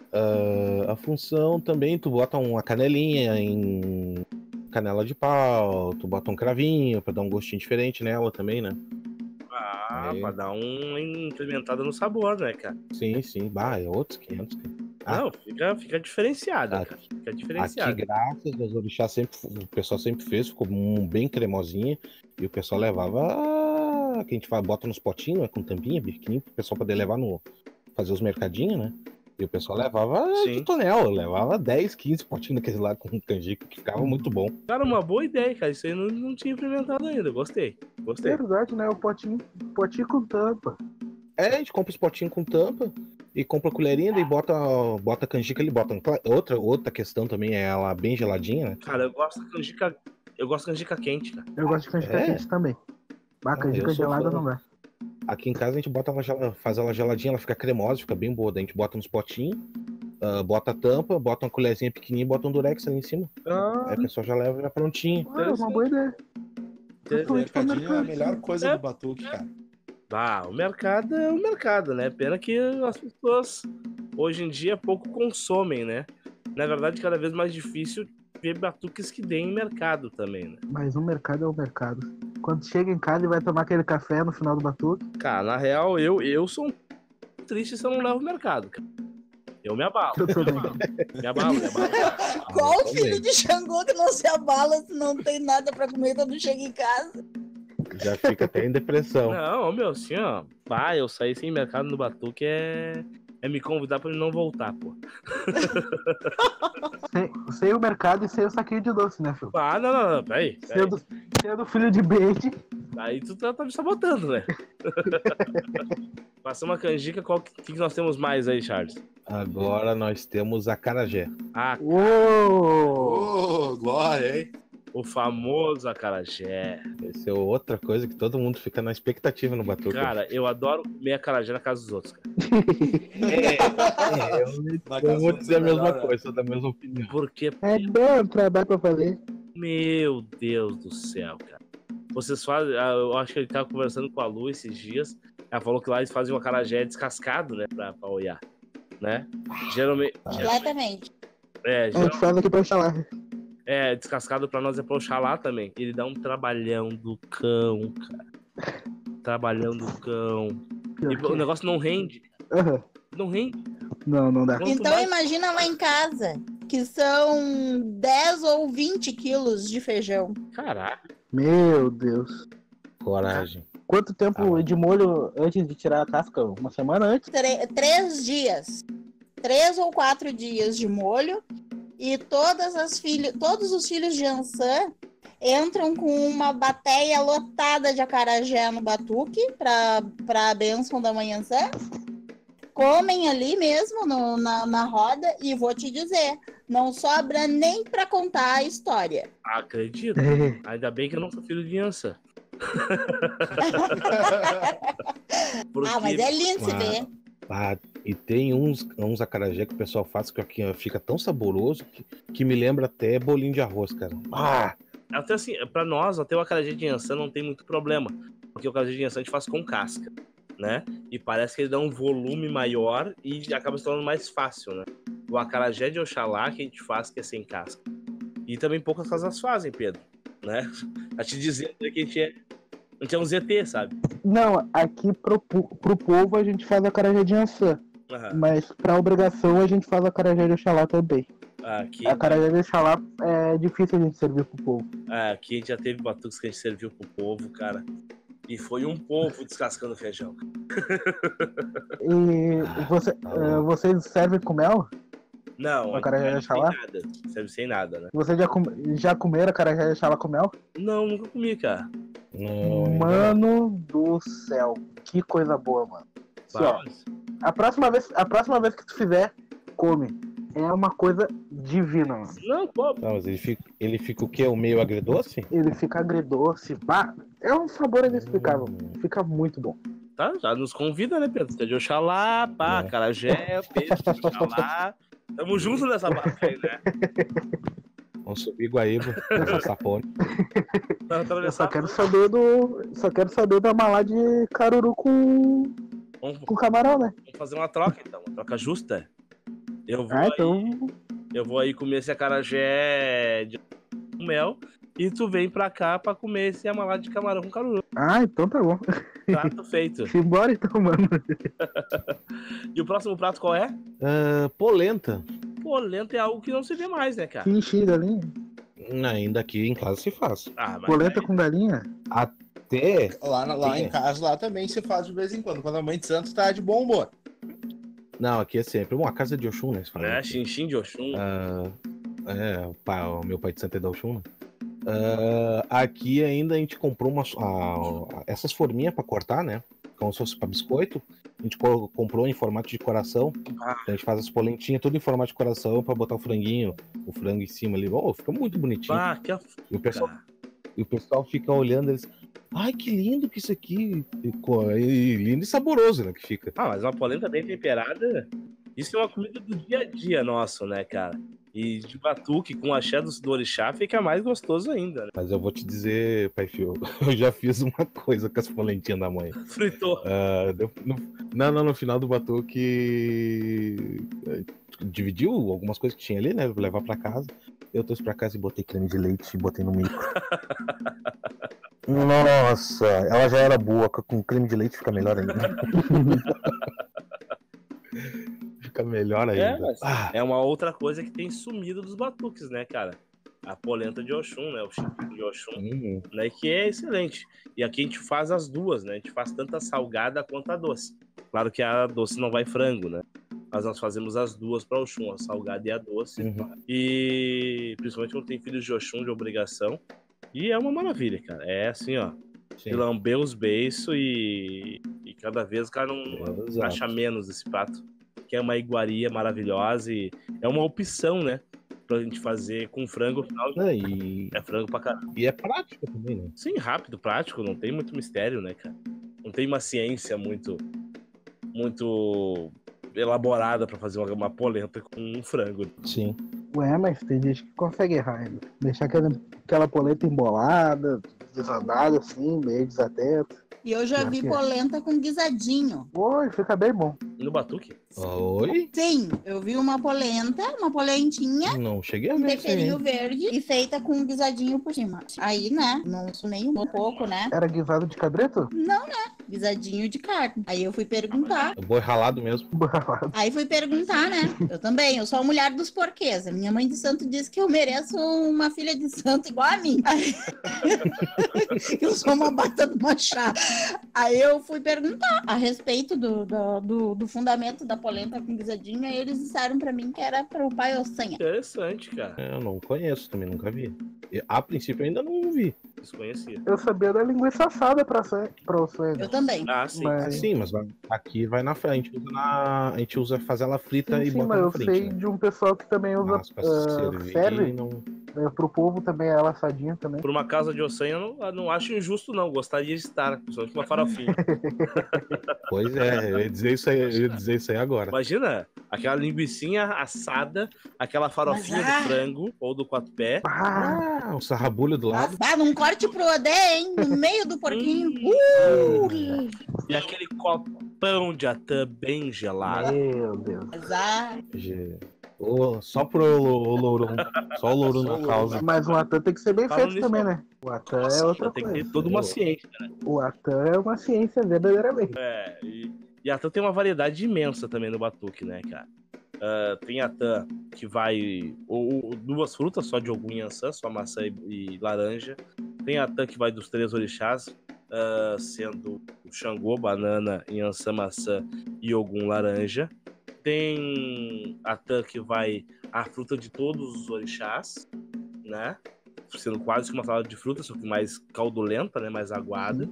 A função também, tu bota uma canelinha em canela de pau, tu bota um cravinho pra dar um gostinho diferente nela também, né? Pra dar uma incrementada no sabor, né, cara? Sim. Bah, é outros 500. Não, fica diferenciado, cara. Fica diferenciado. Aqui, graças aos orixás, o pessoal sempre fez, ficou bem cremosinha. E o pessoal levava, que a gente bota nos potinhos, né, com tampinha, biquinho, pro pessoal poder levar fazer os mercadinhos, né? E o pessoal levava de tonel, levava 10, 15 potinhos daquele lá com canjica, que ficava muito bom. Cara, uma boa ideia, cara. Isso aí eu não tinha implementado ainda. Gostei. É verdade, né? O potinho com tampa. A gente compra os potinhos com tampa e compra a colherinha, daí bota a canjica ali, bota. Outra questão também é ela bem geladinha, né? Cara, eu gosto de canjica quente, cara. Eu gosto de canjica quente também. A canjica gelada não dá. Aqui em casa a gente faz ela geladinha, ela fica cremosa, fica bem boa. Daí a gente bota nos potinhos, bota a tampa, bota uma colherzinha pequenininha e bota um durex ali em cima. Aí o pessoal já leva já prontinho. É uma boa ideia. O mercadinho é a melhor coisa do batuque, cara. O mercado é o mercado, né? Pena que as pessoas hoje em dia pouco consomem, né? Na verdade, cada vez mais difícil ver batuques que deem mercado também, né? Mas o mercado é o mercado. Quando chega em casa e vai tomar aquele café no final do batuque. Cara, na real, eu sou triste se eu não levo o mercado, cara. Eu me abalo. Me abalo. Qual filho de Xangô que não se abala se não tem nada pra comer quando chega em casa? Já fica até em depressão. Não, meu, assim, ó. Eu sair sem mercado no batuque é me convidar pra ele não voltar, pô. Sem o mercado e sem o saquinho de doce, né, filho? Não, peraí. Sendo filho de Bede. Aí tu tá me sabotando, né? Passa uma canjica, o que nós temos mais aí, Charles? Agora nós temos acarajé. Ô, glória, hein? O famoso acarajé. Essa é outra coisa que todo mundo fica na expectativa no batuque. Cara, eu adoro comer acarajé na casa dos outros, cara. Eu vou dizer a mesma coisa, sou da mesma opinião. Porque é bom trabalho pra fazer. Meu Deus do céu, cara. Vocês fazem... Eu acho que ele tava conversando com a Lu esses dias. Ela falou que lá eles fazem um acarajé descascado, né? Pra olhar. Né? Geralmente... Completamente. A gente faz aqui pra Oxalá. Descascado pra nós é pra Oxalá também. Ele dá um trabalhão do cão, cara. Trabalhão do cão. E o negócio não rende. Uhum. Não rende. Não dá. Então imagina lá em casa, que são 10 ou 20 quilos de feijão. Caraca. Meu Deus. Coragem. Quanto tempo de molho antes de tirar a casca? Uma semana antes? 3 dias. 3 ou 4 dias de molho. E todos os filhos de Ançã entram com uma bateia lotada de acarajé no batuque para a bênção da mãe Ançã. Comem ali mesmo na roda e vou te dizer, não sobra nem para contar a história. Acredito. Ainda bem que eu não sou filho de Ançã. Porque... Ah, mas é lindo se ver. E tem uns acarajé que o pessoal faz que aqui fica tão saboroso que me lembra até bolinho de arroz, cara. Até assim, pra nós, até o acarajé de Yansan não tem muito problema. Porque o acarajé de Yansan a gente faz com casca, né? E parece que ele dá um volume maior e acaba se tornando mais fácil, né? O acarajé de Oxalá que a gente faz que é sem casca. E também poucas casas fazem, Pedro, né? A te dizer que a gente é um ZT, sabe? Não, aqui pro povo a gente faz acarajé de Yansan. Mas pra obrigação a gente faz acarajé de Oxalá também. Aqui, acarajé de Oxalá é difícil a gente servir pro povo. Aqui a gente já teve batuques que a gente serviu pro povo, cara. E foi um povo descascando feijão. E vocês servem com mel? Não, acarajé de Oxalá? Serve sem nada, né? Vocês já comeram acarajé de Oxalá com mel? Não, nunca comi, cara. Mano do céu, que coisa boa, mano. A próxima vez que tu fizer, come. É uma coisa divina, mano. Não, pô. Não, mas ele fica o quê? O meio agridoce? Ele fica agridoce. É um sabor inexplicável. Fica muito bom. Tá, já nos convida, né, Pedro? Tem de Oxalá, acarajé, peixe, Oxalá. Tamo junto nessa barca aí, né? Vamos subir Guaíba, sapone. Eu só quero saber da malá de caruru com camarão, né? Vamos fazer uma troca, então. Uma troca justa. Eu vou aí comer esse acarajé de mel e tu vem pra cá pra comer esse amalá de camarão com caruru. Então tá bom. Prato feito. Simbora então, mano. E o próximo prato qual é? Polenta. Polenta é algo que não se vê mais, né, cara? Que galinha. Ainda aqui em casa se faz. Polenta com galinha? Até... Lá em casa lá também se faz de vez em quando a mãe de santo tá de bom humor. Não, aqui é sempre uma casa de Oxum, né? Xinxim de Oxum. O meu pai de santo é da Oxum, né? Aqui ainda a gente comprou essas forminhas pra cortar, né? Como se fosse pra biscoito. A gente comprou em formato de coração. Então a gente faz as polentinhas tudo em formato de coração pra botar o frango em cima ali. Fica muito bonitinho. E o pessoal fica olhando, eles... Ai, que lindo que isso aqui. Lindo e saboroso, né? Que fica. Mas uma polenta bem temperada, isso é uma comida do dia a dia nosso, né, cara? E de batuque com axé do orixá fica mais gostoso ainda, né? Mas eu vou te dizer, pai Fio, eu já fiz uma coisa com as polentinhas da mãe. Fritou. No final do batuque dividiu algumas coisas que tinha ali, né? Vou levar pra casa. Eu trouxe pra casa e botei creme de leite e botei no micro. Nossa, ela já era boa, com creme de leite fica melhor ainda. Fica melhor ainda. É uma outra coisa que tem sumido dos batuques, né, cara? A polenta de Oxum, né? O chiquinho de Oxum, né? Que é excelente. E aqui a gente faz as duas, né? A gente faz tanto a salgada quanto a doce. Claro que a doce não vai frango, né? Mas nós fazemos as duas para Oxum, a salgada e a doce. E principalmente quando tem filhos de Oxum de obrigação. E é uma maravilha, cara. É assim, ó. De lamber os beiços e cada vez o cara não acha menos desse prato. Que é uma iguaria maravilhosa e é uma opção, né? Pra gente fazer com frango. É frango pra caramba. E é prático também, né? Sim, rápido, prático. Não tem muito mistério, né, cara? Não tem uma ciência muito elaborada pra fazer uma polenta com um frango. Sim. Mas tem gente que consegue errar ainda. Deixar aquela polenta embolada, desandada assim, meio desatenta. E eu já vi polenta com guisadinho. Oi, fica bem bom. No batuque? Oi? Sim, eu vi uma polentinha. Não cheguei a Um ver. temperinho verde e feita com um guisadinho por cima. Aí, né, não sou nem um pouco, né? Era guisado de cabrito? Não, né? Guisadinho de carne. Aí eu fui perguntar. Boi ralado mesmo. Aí fui perguntar, né? Eu sou a mulher dos porquês. A minha mãe de santo disse que eu mereço uma filha de santo igual a mim. Aí... eu sou uma bata do machá. Aí eu fui perguntar a respeito do fundamento da polenta com guisadinho, e eles disseram pra mim que era pro pai Ossanha. Interessante, cara. Eu não conheço também, nunca vi. A princípio eu ainda não vi. Desconhecia. Eu sabia da linguiça assada pra Ossanha. Eu também. Sim, mas aqui vai na frente. A gente usa fazer ela frita e bota na frente. Mas eu sei de um pessoal que também usa serve. Pro povo também ela assadinha também. Por uma casa de ossanha, eu não acho injusto, não. Gostaria de estar, principalmente com uma farofinha. Pois é, eu ia dizer isso aí agora. Imagina, aquela linguicinha assada, aquela farofinha Mas, do frango ou do quatro pé. Ah, um sarrabulho do lado. Ah, num corte pro Odé, hein? No meio do porquinho. E aquele copão de atã bem gelado. Meu Deus. Azar. Só pro louro. Só o louro na causa. Mas o Atan tem que ser bem Falando feito nisso, também, né? O Atan é Nossa, outra tem que coisa. ter toda uma ciência, né? O Atan é uma ciência verdadeiramente. E atã tem uma variedade imensa também no batuque, né, cara? Tem atã que vai ou duas frutas, só de Ogum e Ançã, só maçã e laranja. Tem atã que vai dos 3 orixás, sendo o Xangô, banana, Inhansã, maçã e Ogum, laranja. Tem atã que vai a fruta de todos os orixás, né? Sendo quase que uma salada de frutas, só que mais caldulenta, né? Mais aguada.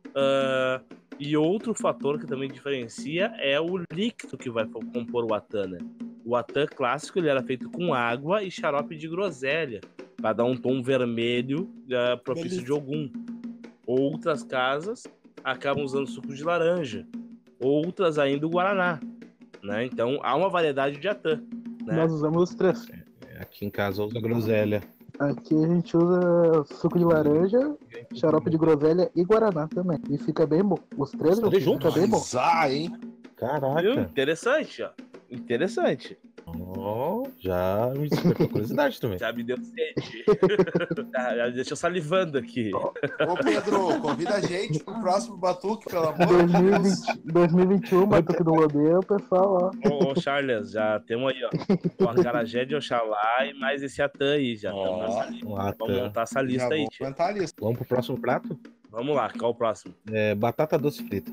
E outro fator que também diferencia é o líquido que vai compor o atã, né? O atã clássico ele era feito com água e xarope de groselha, para dar um tom vermelho propício de Ogum. Outras casas acabam usando suco de laranja. Outras ainda o guaraná, né? Então há uma variedade de atã, né? Nós usamos os 3. Aqui em casa usa groselha. Aqui a gente usa suco de laranja, xarope de groselha e guaraná também. E fica bem bom. Os 3 juntos? fica bem bom. Azar, hein? Viu? Caraca. Interessante, ó. Interessante. Já me despertou curiosidade também. Já me deu sede. Já me deixou salivando aqui. Ô, Pedro, convida a gente pro próximo Batuque, pelo amor de Deus. 2021, Batuque do Rodeio, pessoal, ó. Ô, Charles, já temos aí, ó. O acarajé de Oxalá e mais esse atã aí. Já estamos nessa lista. Vamos montar essa lista Já aí, vou tia. comentar a lista. Vamos pro próximo prato? Vamos lá, qual o próximo? Batata doce frita.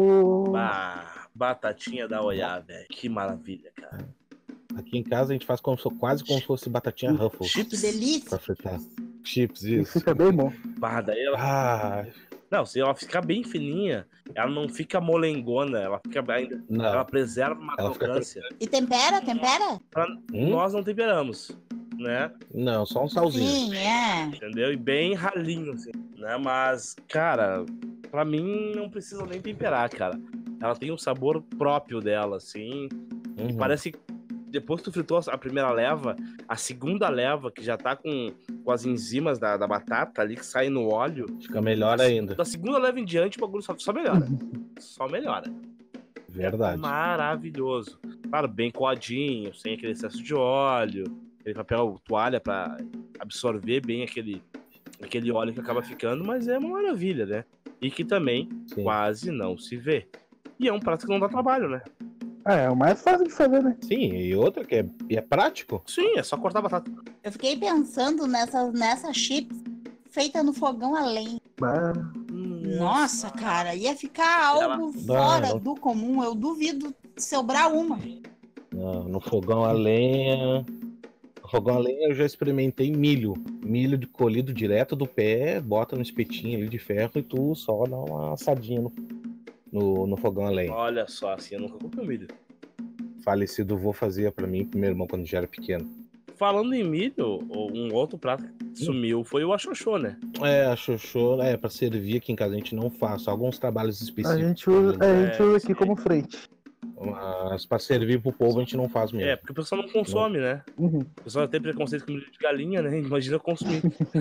Batatinha da Oiá, velho. Que maravilha, cara. Aqui em casa a gente faz quase como se fosse batatinha Ruffles. Que delícia. Pra fritar. Chips, E isso. fica bem bom. Daí ela... Não, se ela ficar bem fininha, ela não fica molengona, ela fica ainda. Não. Ela preserva uma Ela fica crocância. E tempera? Nós não temperamos, né? Não, só um salzinho. Sim, é. Entendeu? E bem ralinho, assim, né? Mas, cara, pra mim não precisa nem temperar, cara. Ela tem um sabor próprio dela, assim. E parece que depois que tu fritou a primeira leva, a segunda leva, que já tá com as enzimas da batata ali, que sai no óleo. Fica melhor ainda. Da segunda leva em diante, o bagulho só melhora. Só melhora. Verdade. Maravilhoso. Claro, bem coadinho, sem aquele excesso de óleo. Aquele papel toalha pra absorver bem aquele óleo que acaba ficando, mas é uma maravilha, né? E que também quase não se vê. E é um prato que não dá trabalho, né? É o mais fácil de fazer, né? Sim, e outra que é prático. Sim, é só cortar a batata. Eu fiquei pensando nessa chips feita no fogão a lenha. Nossa, cara, ia ficar algo fora do comum. Eu duvido sobrar uma. No fogão a lenha. No fogão a lenha eu já experimentei milho. Milho de colhido direto do pé, bota no espetinho ali de ferro e tu só dá uma assadinha no fogão a lenha. Olha só, assim, eu nunca comi milho. Falecido vô fazia pra mim e pro meu irmão quando já era pequeno. Falando em milho, um outro prato que sumiu foi o axoxô, né? A xoxô, pra servir aqui em casa a gente não faz, só alguns trabalhos específicos. A gente usa aqui como frente. Mas pra servir pro povo a gente não faz mesmo. Porque o pessoal não consome, né? Uhum. O pessoal tem preconceito com milho de galinha, né? Imagina consumir.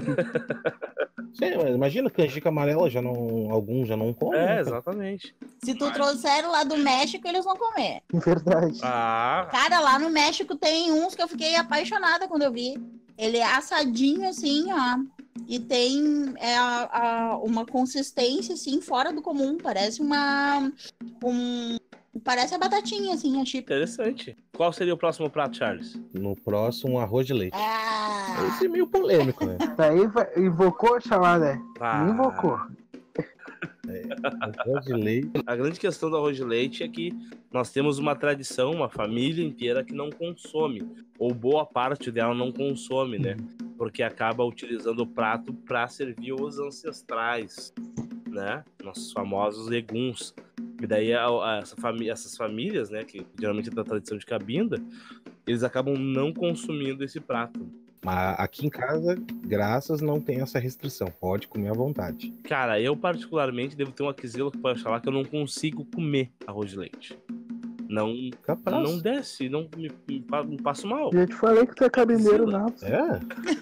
Sim, mas imagina, canjica amarela alguns já não comem. Né? Exatamente. Se tu trouxer lá do México, eles vão comer. Verdade. Cara, lá no México tem uns que eu fiquei apaixonada quando eu vi. Ele é assadinho assim, ó. E tem uma consistência, assim, fora do comum. Parece parece a batatinha, assim, a chip. Interessante. Qual seria o próximo prato, Charles? No próximo, arroz de leite. Esse é meio polêmico, né? Daí invocou a chamada. Invocou. Arroz de leite. A grande questão do arroz de leite é que nós temos uma tradição, uma família inteira que não consome, ou boa parte dela não consome, né? Porque acaba utilizando o prato para servir os ancestrais, né? Nossos famosos legumes. E daí essas famílias, né, que geralmente é da tradição de cabinda, eles acabam não consumindo esse prato. Mas aqui em casa, graças, não tem essa restrição. Pode comer à vontade. Cara, eu particularmente devo ter uma quizila que pode falar que eu não consigo comer arroz de leite. Não, Capaz. não desce, não me passo mal. Já te falei que tu é cabineiro, Quizila. não. É?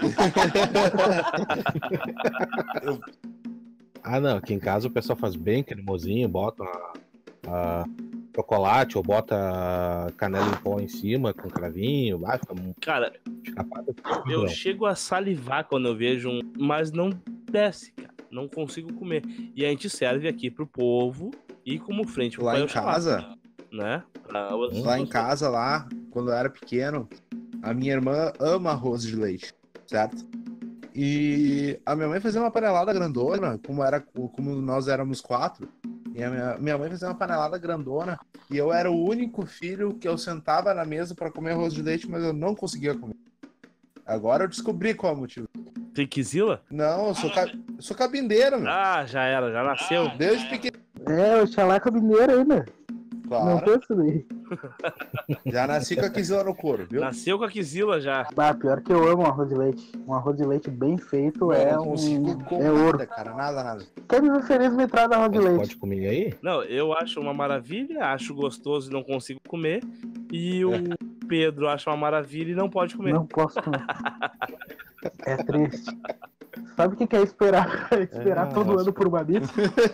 Ah, não. Aqui em casa o pessoal faz bem cremosinho, bota chocolate ou bota canela em pó em cima com cravinho. Vai, Cara, fica eu chego a salivar quando eu vejo mas não desce, cara. Não consigo comer. E a gente serve aqui pro povo e como frente pro Lá Pai em Oxalá, casa, né? lá em casa, lá, quando eu era pequeno, a minha irmã ama arroz de leite, certo? E a minha mãe fazia uma panelada grandona, como nós éramos 4. E a minha mãe fazia uma panelada grandona. E eu era o único filho que eu sentava na mesa para comer arroz de leite, mas eu não conseguia comer. Agora eu descobri qual é o motivo. Tem quizila? Não, eu sou cabindeiro, meu. Ah, já era, já nasceu. Desde pequeno. É, o Xalá é cabineiro ainda. Não Claro. pensa daí. Já nasci com a quizila no couro, viu? Nasceu com a quizila já. Ah, pior que eu amo arroz de leite. Um arroz de leite bem feito Eu é não consigo comer é ouro. nada, cara. Nada. Quer me ver feliz me traz arroz de leite? Pode comer aí? Não, eu acho uma maravilha, acho gostoso e não consigo comer. E o Pedro acha uma maravilha e não pode comer. Não posso comer. É triste. Sabe o que é esperar? Esperar todo ano por uma missa?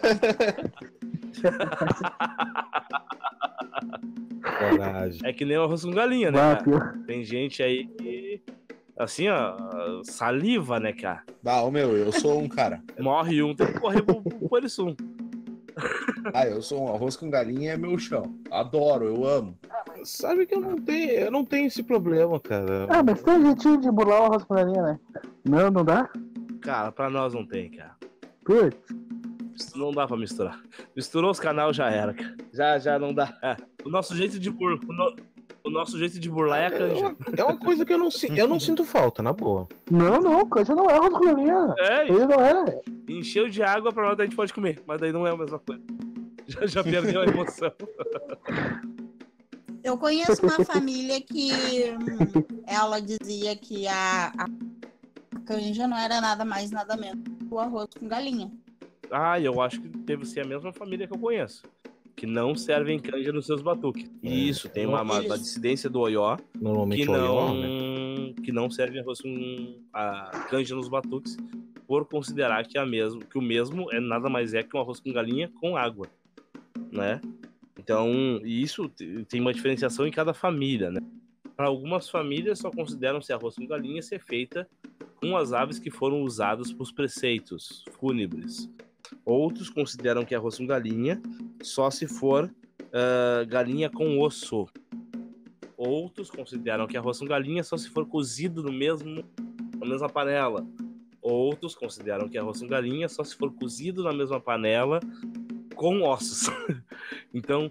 Coragem. É que nem o arroz com galinha, né, Ah, cara? pior. Tem gente aí que, assim, ó, saliva, né, cara? Ah, meu, eu sou um cara. Morre um, tem que correr pro Porisum. Eu sou um arroz com galinha, é meu chão. Adoro, eu amo. Sabe que eu não tenho esse problema, cara. Ah, mas tem jeitinho de burlar o arroz com galinha, né? Não dá? Cara, pra nós não tem, cara. Putz. Não dá pra misturar. Misturou os canal já era, cara. Já não dá. O nosso jeito de burlar é a canja. É uma coisa que eu não sinto falta, na boa. Não, canja não é arroz com galinha. É, Ele não é. encheu de água pra nós, daí a gente pode comer. Mas daí não é a mesma coisa. Já perdeu a emoção. Eu conheço uma família que ela dizia que a canja não era nada mais, nada menos que o arroz com galinha. Ah, eu acho que deve ser a mesma família que eu conheço. Que não servem canja nos seus batuques. Isso, tem uma dissidência do Oió Normalmente que o Oió, não, né? que não serve arroz com a canja nos batuques, por considerar que o mesmo é nada mais é que um arroz com galinha com água, né? Então, isso tem uma diferenciação em cada família, né? Para algumas famílias só consideram ser arroz com galinha ser feita com as aves que foram usadas para os preceitos fúnebres. Outros consideram que arroz com galinha só se for galinha com osso. Outros consideram que arroz com galinha só se for cozido na mesma panela. Outros consideram que arroz com galinha só se for cozido na mesma panela com ossos. Então,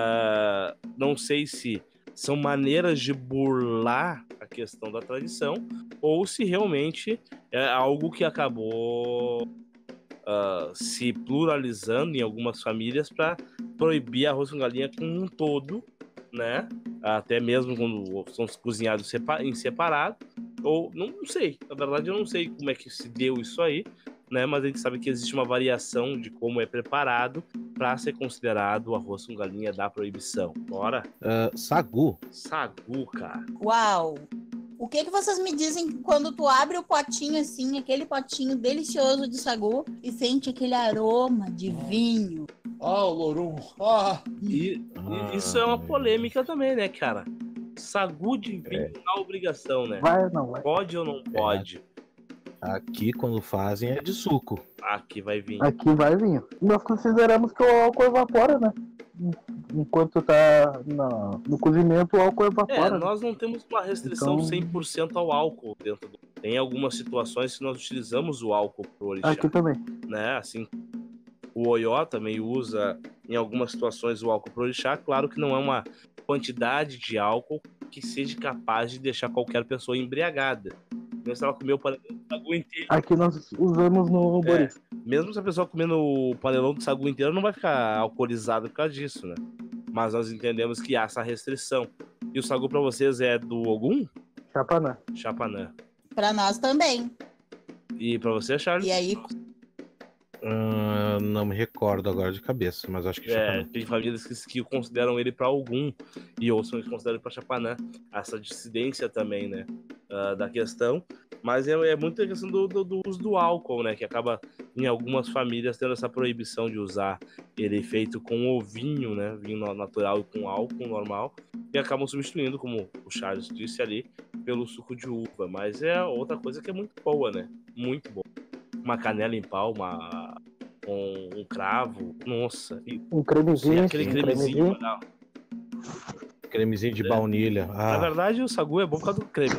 não sei se são maneiras de burlar a questão da tradição ou se realmente é algo que acabou se pluralizando em algumas famílias para proibir arroz com galinha como um todo, né? Até mesmo quando são cozinhados em separado. Ou não sei, na verdade eu não sei como é que se deu isso aí, né? Mas a gente sabe que existe uma variação de como é preparado para ser considerado o arroz com galinha da proibição. Bora? Sagu. Sagu, cara. Uau! O que vocês me dizem quando tu abre o potinho assim, aquele potinho delicioso de sagu e sente aquele aroma de vinho? O Lorum. E isso é uma polêmica também, né, cara? Sagu de vinho na obrigação, né? Vai ou não vai? Pode ou não pode? Aqui, quando fazem, é de suco. Aqui vai vir. Aqui vai vinho. Nós consideramos que o álcool evapora, né? Enquanto tá no cozimento, o álcool evapora. Nós não temos uma restrição Então... 100% ao álcool dentro do... Tem algumas situações que nós utilizamos o álcool pro orixá, Aqui também. né? Assim, o Oió também usa em algumas situações o álcool pro orixá. Claro que não é uma quantidade de álcool que seja capaz de deixar qualquer pessoa embriagada. Mesmo se ela comer o panelão do sagu inteiro. Aqui nós usamos no Boris. Mesmo se a pessoa comendo o panelão do sagu inteiro, não vai ficar alcoolizada por causa disso, né? Mas nós entendemos que há essa restrição. E o sagu pra vocês é do Ogum? Chapanã. Chapanã. Pra nós também. E pra você, Charles? E aí, Não me recordo agora de cabeça, mas acho que Chapanã. Tem famílias que consideram ele pra algum e outros que consideram ele pra Chapanã. Essa dissidência também, né? Da questão. Mas é muito a questão do uso do álcool, né? Que acaba, em algumas famílias, tendo essa proibição de usar ele feito com o vinho, né? Vinho natural e com álcool normal. E acabam substituindo, como o Charles disse ali, pelo suco de uva. Mas é outra coisa que é muito boa, né? Muito boa. Uma canela em pau, um cravo. Nossa. Um cremezinho. Aquele cremezinho. Cremezinho de baunilha. Na verdade, o sagu é bom por causa do creme.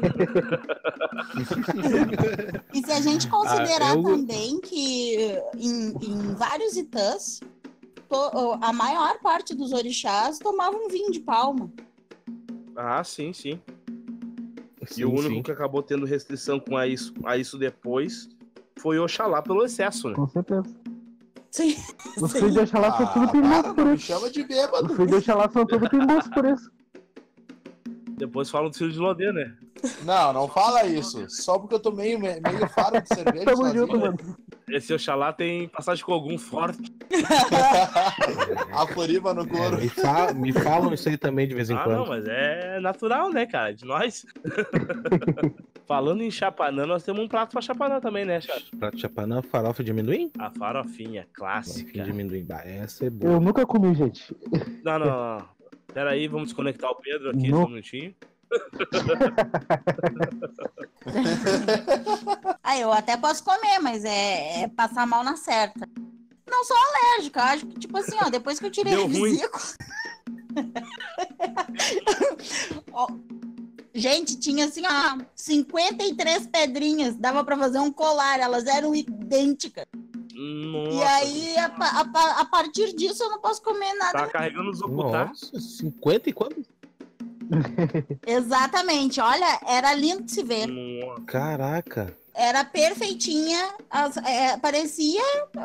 e se a gente considerar também que em vários itãs, a maior parte dos orixás tomavam vinho de palma. Ah, sim. E o único que acabou tendo restrição com a isso depois foi Oxalá pelo excesso, né? Com certeza. Sim. Os filhos de Oxalá são tudo pingoso por Me isso. chama de bêbado. Os filhos de Oxalá são tudo pingoso por isso. Depois falam do filho de Lodê, né? Não fala isso. Só porque eu tô meio faro de cerveja. Tamo sozinho. junto, mano. Esse Oxalá tem passagem com algum forte. A Floripa no couro. Me falam isso aí também de vez em quando. Não, mas é natural, né, cara? De nós. Falando em Chapanã, nós temos um prato pra Chapanã também, né, Charles? Prato de Chapanã, farofa de amendoim? A farofinha clássica. Farofinha de amendoim. Essa é boa. Eu nunca comi, gente. Não. Pera aí, vamos desconectar o Pedro aqui Não. um minutinho. Eu até posso comer, mas é passar mal na certa. Não sou alérgica, eu acho que, tipo assim, depois que eu tirei Deu a ruim. vesícula... Gente, tinha assim, 53 pedrinhas, dava pra fazer um colar, elas eram idênticas. Nossa. E aí, a partir disso, eu não posso comer nada. Tá carregando os ocultar. Nossa, 50 e quanto? Exatamente, olha, era lindo de se ver. Caraca. Era perfeitinha, parecia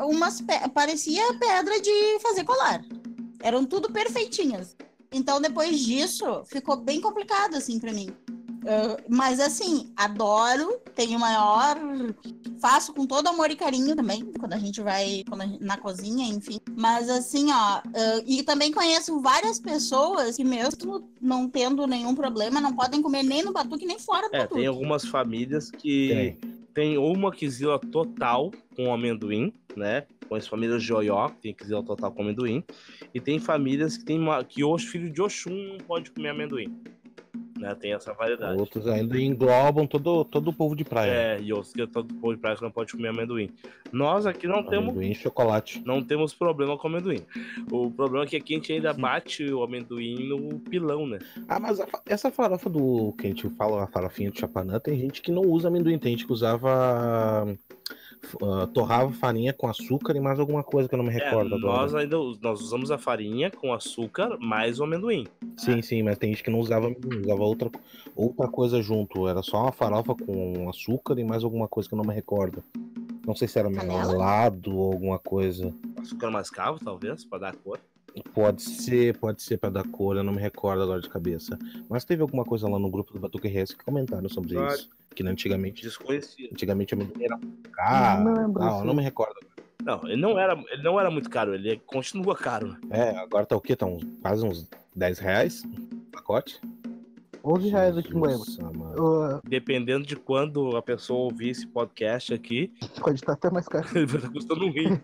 pedra de fazer colar. Eram tudo perfeitinhas. Então, depois disso, ficou bem complicado, assim, pra mim. Mas, assim, adoro, tenho maior... Faço com todo amor e carinho também, quando a gente vai na cozinha, enfim. Mas, assim, e também conheço várias pessoas que, mesmo não tendo nenhum problema, não podem comer nem no batuque, nem fora do batuque. Tem algumas famílias que tem uma quizila total com amendoim, né? Com as famílias de Oió, que tem quizila total com amendoim. E tem famílias que os filhos de Oxum não podem comer amendoim. Né? Tem essa variedade. Outros ainda englobam todo o povo de praia. E outros que todo povo de praia que não pode comer amendoim. Nós aqui não temos... Amendoim e chocolate. Não temos problema com amendoim. O problema é que aqui a gente ainda bate o amendoim no pilão, né? Mas essa farofa que a gente fala, a farofinha de Chapanã, tem gente que não usa amendoim. Tem gente que usava... torrava farinha com açúcar e mais alguma coisa que eu não me recordo agora. Nós usamos a farinha com açúcar mais o amendoim. Sim, mas tem gente que não usava amendoim, usava outra coisa junto. Era só uma farofa com açúcar e mais alguma coisa que eu não me recordo. Não sei se era melado ou alguma coisa. Açúcar mascavo, talvez, para dar cor. Pode ser pra dar cor, eu não me recordo agora de cabeça. Mas teve alguma coisa lá no grupo do Batuque RS que comentaram sobre isso. Que antigamente. Desconhecia. Antigamente a amendoim era caro. Não Não me recordo. Não, ele não era muito caro, ele continua caro. Agora tá o quê? Tá quase uns R$10 pacote? R$11 aqui em Goiânia. Dependendo de quando a pessoa ouvir esse podcast aqui, pode estar até mais caro. Ele vai estar custando um rim.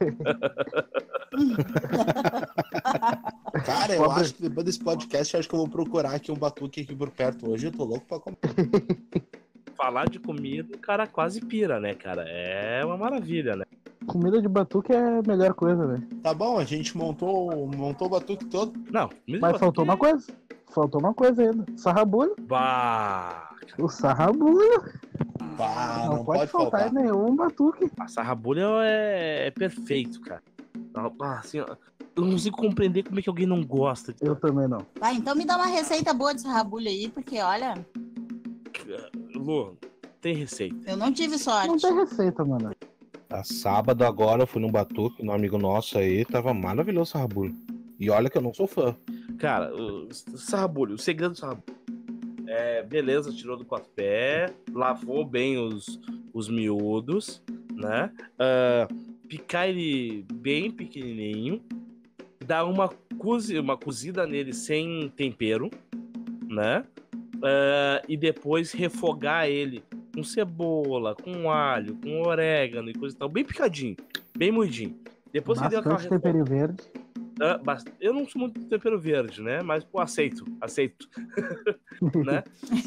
Cara, eu acho que depois desse podcast, eu acho que eu vou procurar aqui um batuque aqui por perto. Hoje eu tô louco pra comer. Falar de comida, o cara quase pira, né, cara? É uma maravilha, né? Comida de batuque é a melhor coisa, velho. Tá bom, a gente montou o batuque todo. Não, mas faltou uma coisa. Faltou uma coisa ainda. Sarrabulho. Bah! O sarrabulho. Bah, não pode faltar nenhum batuque. A sarrabulho é perfeito, cara. Assim, eu não consigo compreender como é que alguém não gosta. Eu também não. Então me dá uma receita boa de sarrabulho aí, porque olha... Lu, tem receita. Eu não tive sorte. Não tem receita, mano. Sábado agora eu fui num batuque, um amigo nosso aí, tava maravilhoso o sarrabulho. E olha que eu não sou fã. Cara, o sarrabulho, o segredo do sarrabulho beleza, tirou do café, lavou bem os miúdos, né? Picar ele bem pequenininho, dar uma cozida nele sem tempero, né? E depois refogar ele com cebola, com alho, com orégano e coisa e tal, bem picadinho, bem moidinho. Depois que deu aquela Bastante tempero verde. eu não sou muito de tempero verde, né? Mas, pô, aceito. Né?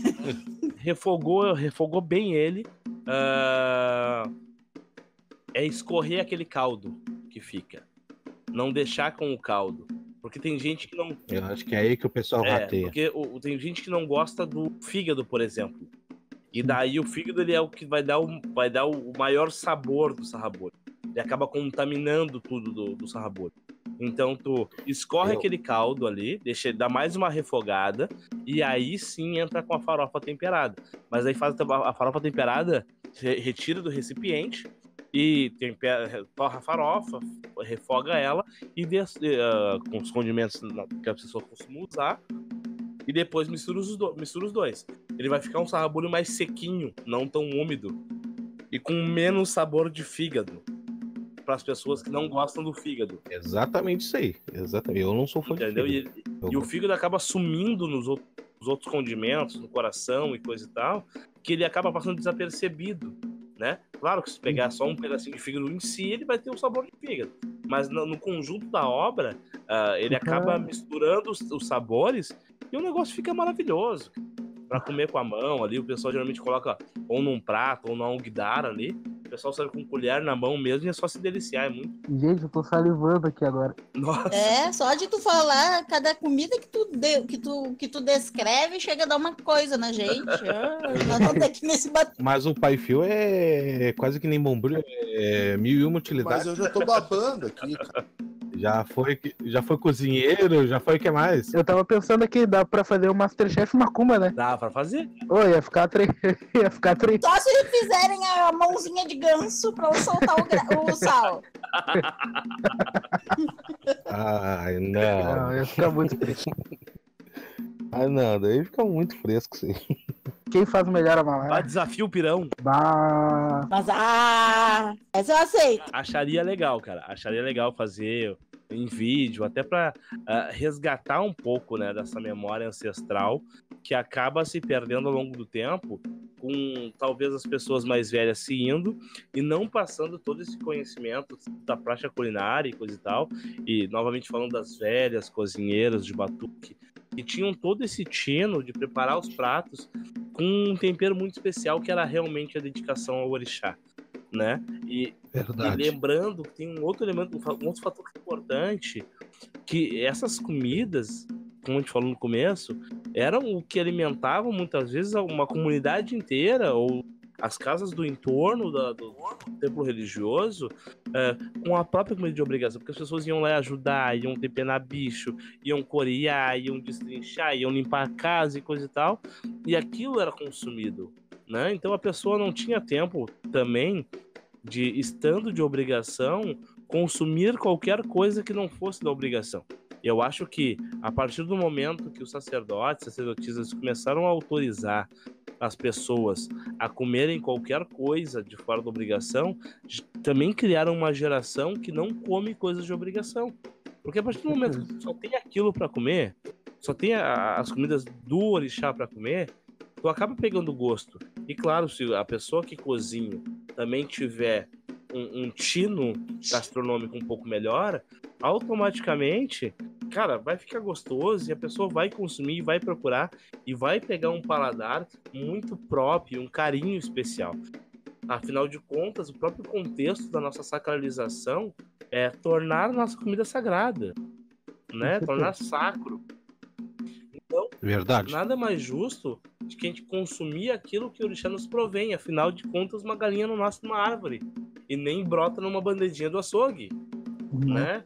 Refogou bem ele. Escorrer aquele caldo que fica. Não deixar com o caldo. Porque tem gente que não... Eu acho que é aí que o pessoal rateia. Porque tem gente que não gosta do fígado, por exemplo. E daí o fígado ele é o que vai dar o maior sabor do sarrabulho. Ele acaba contaminando tudo do sarrabulho. Então tu escorre aquele caldo ali, dá mais uma refogada e aí sim entra com a farofa temperada. Mas aí faz a farofa temperada, retira do recipiente e torra a farofa, refoga ela e com os condimentos que a pessoa costuma usar e depois mistura os dois. Ele vai ficar um sarrabulho mais sequinho, não tão úmido e com menos sabor de fígado. Para as pessoas que não gostam do fígado. Exatamente isso aí. Exatamente. Eu não sou fã de fígado. E o fígado acaba sumindo nos outros condimentos, no coração e coisa e tal, que ele acaba passando desapercebido, né? Claro que se pegar só um pedacinho de fígado em si, ele vai ter um sabor de fígado. Mas no conjunto da obra, ele acaba misturando os sabores e o negócio fica maravilhoso. Para comer com a mão ali, o pessoal geralmente coloca ou num prato ou num alguidar ali. O pessoal serve com colher na mão mesmo e é só se deliciar, é muito. Gente, eu tô salivando aqui agora. Nossa. Só de tu falar, cada comida que tu descreve chega a dar uma coisa na gente. Nós vamos ter que nesse bater. Mas o Pai Fio é quase que nem Bombril, é 1001 utilidades. Mas eu já tô babando aqui, cara. Já foi cozinheiro, já foi o que mais? Eu tava pensando aqui, dá pra fazer o Masterchef Macumba, né? Dá pra fazer? Ia ficar tri. Só se fizerem a mãozinha de ganso pra eu soltar o sal. Ai, não. Não, ia ficar muito fresco. Ai, não, daí fica muito fresco isso aí. Quem faz melhor a malada? Desafio o pirão. Mas, essa eu aceito. Acharia legal, cara. Acharia legal fazer em vídeo, até pra resgatar um pouco, né, dessa memória ancestral que acaba se perdendo ao longo do tempo, com talvez as pessoas mais velhas se indo e não passando todo esse conhecimento da prática culinária e coisa e tal. E, novamente, falando das velhas cozinheiras de batuque, que tinham todo esse tino de preparar os pratos com um tempero muito especial, que era realmente a dedicação ao orixá, né? E lembrando que tem um outro elemento, um outro fator importante, que essas comidas, como a gente falou no começo, eram o que alimentavam muitas vezes uma comunidade inteira, ou as casas do entorno do templo religioso, com a própria comida de obrigação, porque as pessoas iam lá ajudar, iam temperar bicho, iam corear, iam destrinchar, iam limpar a casa e coisa e tal, e aquilo era consumido, né? Então a pessoa não tinha tempo também de, estando de obrigação, consumir qualquer coisa que não fosse da obrigação. Eu acho que a partir do momento que os sacerdotisas começaram a autorizar as pessoas a comerem qualquer coisa de fora da obrigação, também criaram uma geração que não come coisas de obrigação. Porque a partir do momento que só tem aquilo para comer, só tem as comidas do orixá para comer, tu acaba pegando gosto. E claro, se a pessoa que cozinha também tiver um tino gastronômico um pouco melhor, automaticamente, cara, vai ficar gostoso e a pessoa vai consumir, vai procurar e vai pegar um paladar muito próprio, um carinho especial. Afinal de contas, o próprio contexto da nossa sacralização é tornar a nossa comida sagrada, né? Tornar sacro. Então, verdade. Nada mais justo de que a gente consumir aquilo que o orixá nos provém. Afinal de contas, uma galinha não nasce numa árvore e nem brota numa bandejinha do açougue, né?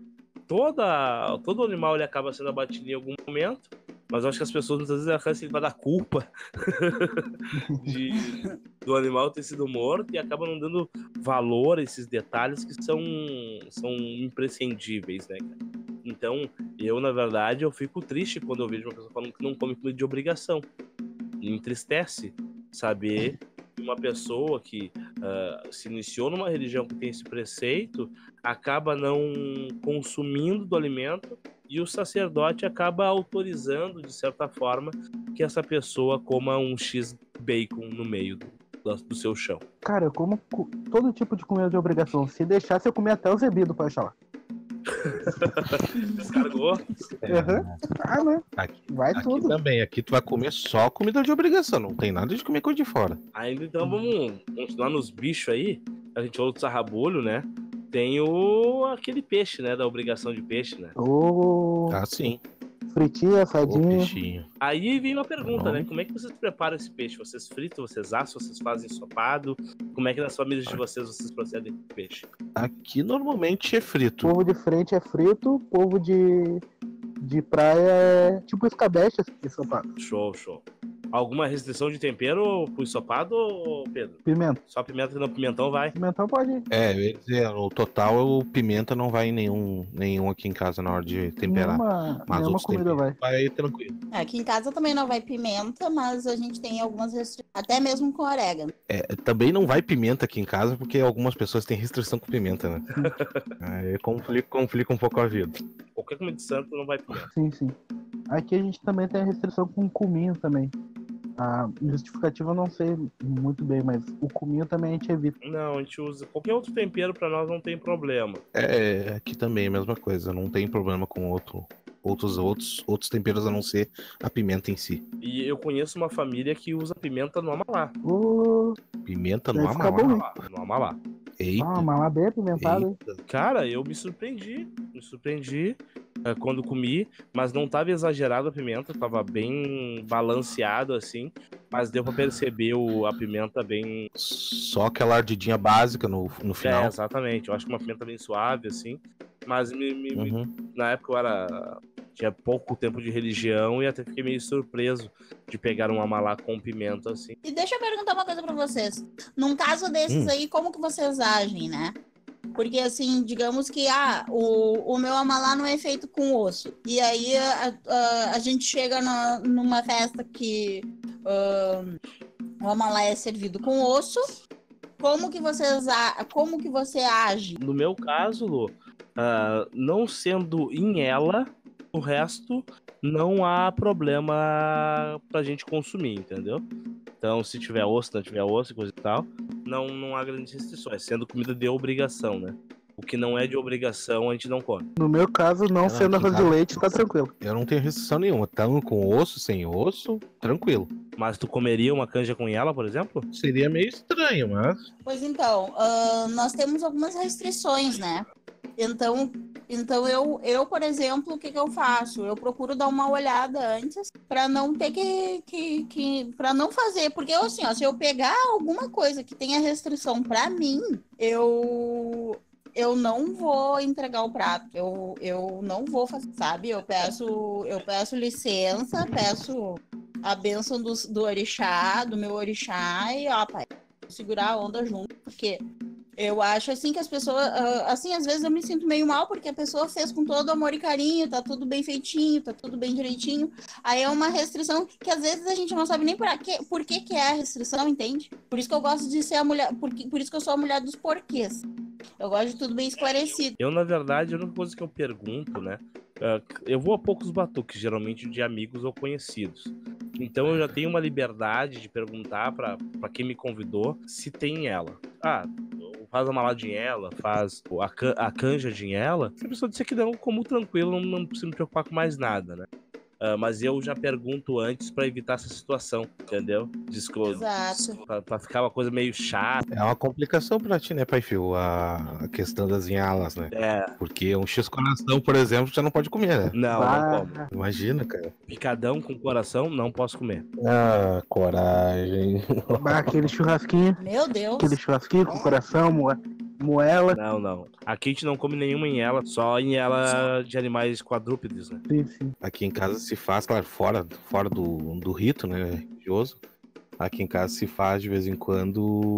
Todo animal ele acaba sendo abatido em algum momento, mas eu acho que as pessoas muitas vezes acabam se da culpa do animal ter sido morto e acabam não dando valor a esses detalhes que são imprescindíveis, né, cara? Então, eu, na verdade, eu fico triste quando eu vejo uma pessoa falando que não come comida de obrigação. me entristece saber que uma pessoa que se iniciou numa religião que tem esse preceito acaba não consumindo do alimento e o sacerdote acaba autorizando, de certa forma, que essa pessoa coma um X bacon no meio do seu chão. Cara, eu como todo tipo de comida de obrigação. Se deixasse, eu comia até o zebido, pode falar. Descargou? Ah, né? Aqui, Vai aqui tudo. também. Aqui tu vai comer só comida de obrigação. Não tem nada de comer coisa de fora. Ainda então vamos continuar nos bichos aí. A gente falou do sarrabulho, né? Tem aquele peixe, né? Da obrigação de peixe, né? Ô, Ah, sim. fritinha, Ô, assadinha. peixinho. Aí vem uma pergunta, Não. né? Como é que vocês preparam esse peixe? Vocês fritam, vocês assam, vocês fazem ensopado? Como é que nas famílias de vocês procedem com o peixe? Aqui normalmente é frito. Povo de frente é frito, povo de praia é tipo escabeche, ensopado. Show, show. Alguma restrição de tempero pro ensopado, Pedro? Pimenta. Só pimenta que não pimentão vai? Pimentão pode ir. É, eu ia dizer, no total o pimenta não vai em nenhum aqui em casa na hora de temperar. Mas Nenhuma outros comida vai. vai tranquilo. Aqui em casa também não vai pimenta, mas a gente tem algumas restrições, até mesmo com orégano. É, também não vai pimenta aqui em casa, porque algumas pessoas têm restrição com pimenta, né? Aí complica um pouco a vida. Qualquer comida de santo não vai pimenta. Sim, sim. Aqui a gente também tem a restrição com cominho também. A justificativa eu não sei muito bem, mas o cominho também a gente evita. Não, a gente usa qualquer outro tempero, pra nós não tem problema. É, aqui também é a mesma coisa, não tem problema com outros temperos a não ser a pimenta em si. E eu conheço uma família que usa pimenta no amalá. Ô, Pimenta no Deve ficar amalá. bom, hein? No amalá. Eita, malá bem apimentado, hein? eita. Cara, eu me surpreendi quando comi, mas não tava exagerado a pimenta, tava bem balanceado assim, mas deu pra perceber a pimenta bem... Só aquela ardidinha básica no final. É, exatamente, eu acho que uma pimenta bem suave assim, mas Uhum. na época tinha pouco tempo de religião e até fiquei meio surpreso de pegar um amalá com pimenta assim. E deixa eu perguntar uma coisa pra vocês. Num caso desses aí, como que vocês agem, né? Porque, assim, digamos que o meu amalá não é feito com osso. E aí a gente chega numa festa que o amalá é servido com osso. Como que você age? No meu caso, Lu, não sendo em ela, o resto não há problema pra gente consumir, entendeu? Então, se tiver osso, não tiver osso e coisa e tal, não há grandes restrições, sendo comida de obrigação, né? O que não é de obrigação, a gente não come. No meu caso, não sendo aqui em arroz de casa- leite, tá tranquilo. Eu não tenho restrição nenhuma. Tanto com osso, sem osso, tranquilo. Mas tu comeria uma canja com ela, por exemplo? Seria meio estranho, mas. Pois então, nós temos algumas restrições, né? Então eu, por exemplo, o que eu faço? Eu procuro dar uma olhada antes para não ter para não fazer, porque assim, ó, se eu pegar alguma coisa que tenha restrição para mim, eu não vou entregar o prato, eu não vou fazer, sabe? Eu peço licença, peço a bênção do orixá, do meu orixá e ó, pai, vou segurar a onda junto, porque eu acho assim que as pessoas, assim, às vezes eu me sinto meio mal porque a pessoa fez com todo amor e carinho, tá tudo bem feitinho, tá tudo bem direitinho. Aí é uma restrição que às vezes a gente não sabe nem por que é a restrição, entende? Por isso que eu gosto de ser a mulher, por isso que eu sou a mulher dos porquês. Eu gosto de tudo bem esclarecido. Eu, na verdade, a única coisa que eu pergunto, né? Eu vou a poucos batuques, geralmente de amigos ou conhecidos. Então eu já tenho uma liberdade de perguntar pra quem me convidou se tem ela. Faz a maladinhela, faz a canja de ela. Se a pessoa disser que não, como tranquilo, não precisa me preocupar com mais nada, né? Mas eu já pergunto antes pra evitar essa situação, entendeu? Exato. Pra ficar uma coisa meio chata. É uma complicação pra ti, né, pai Fio? A questão das inhalas, né? É, Porque um X-coração, por exemplo, já não pode comer, né? não como. Imagina, cara. Picadão com coração, não posso comer. Ah, coragem. Aquele churrasquinho Meu Deus. com coração, moela. Não. Aqui a gente não come nenhuma em ela, só em ela de animais quadrúpedes, né? Sim, sim. Aqui em casa se faz, claro, fora do rito, né, religioso. Aqui em casa se faz de vez em quando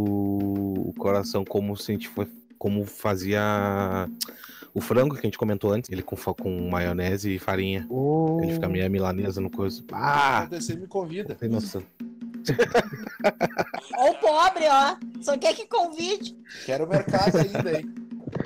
o coração como se a gente como fazia o frango que a gente comentou antes, ele com maionese e farinha. Ele fica meio milanesa no coisa. Se acontecer, me convida. Tem noção. Ó o pobre, ó. Só quer que convide. Quero o mercado ainda, hein?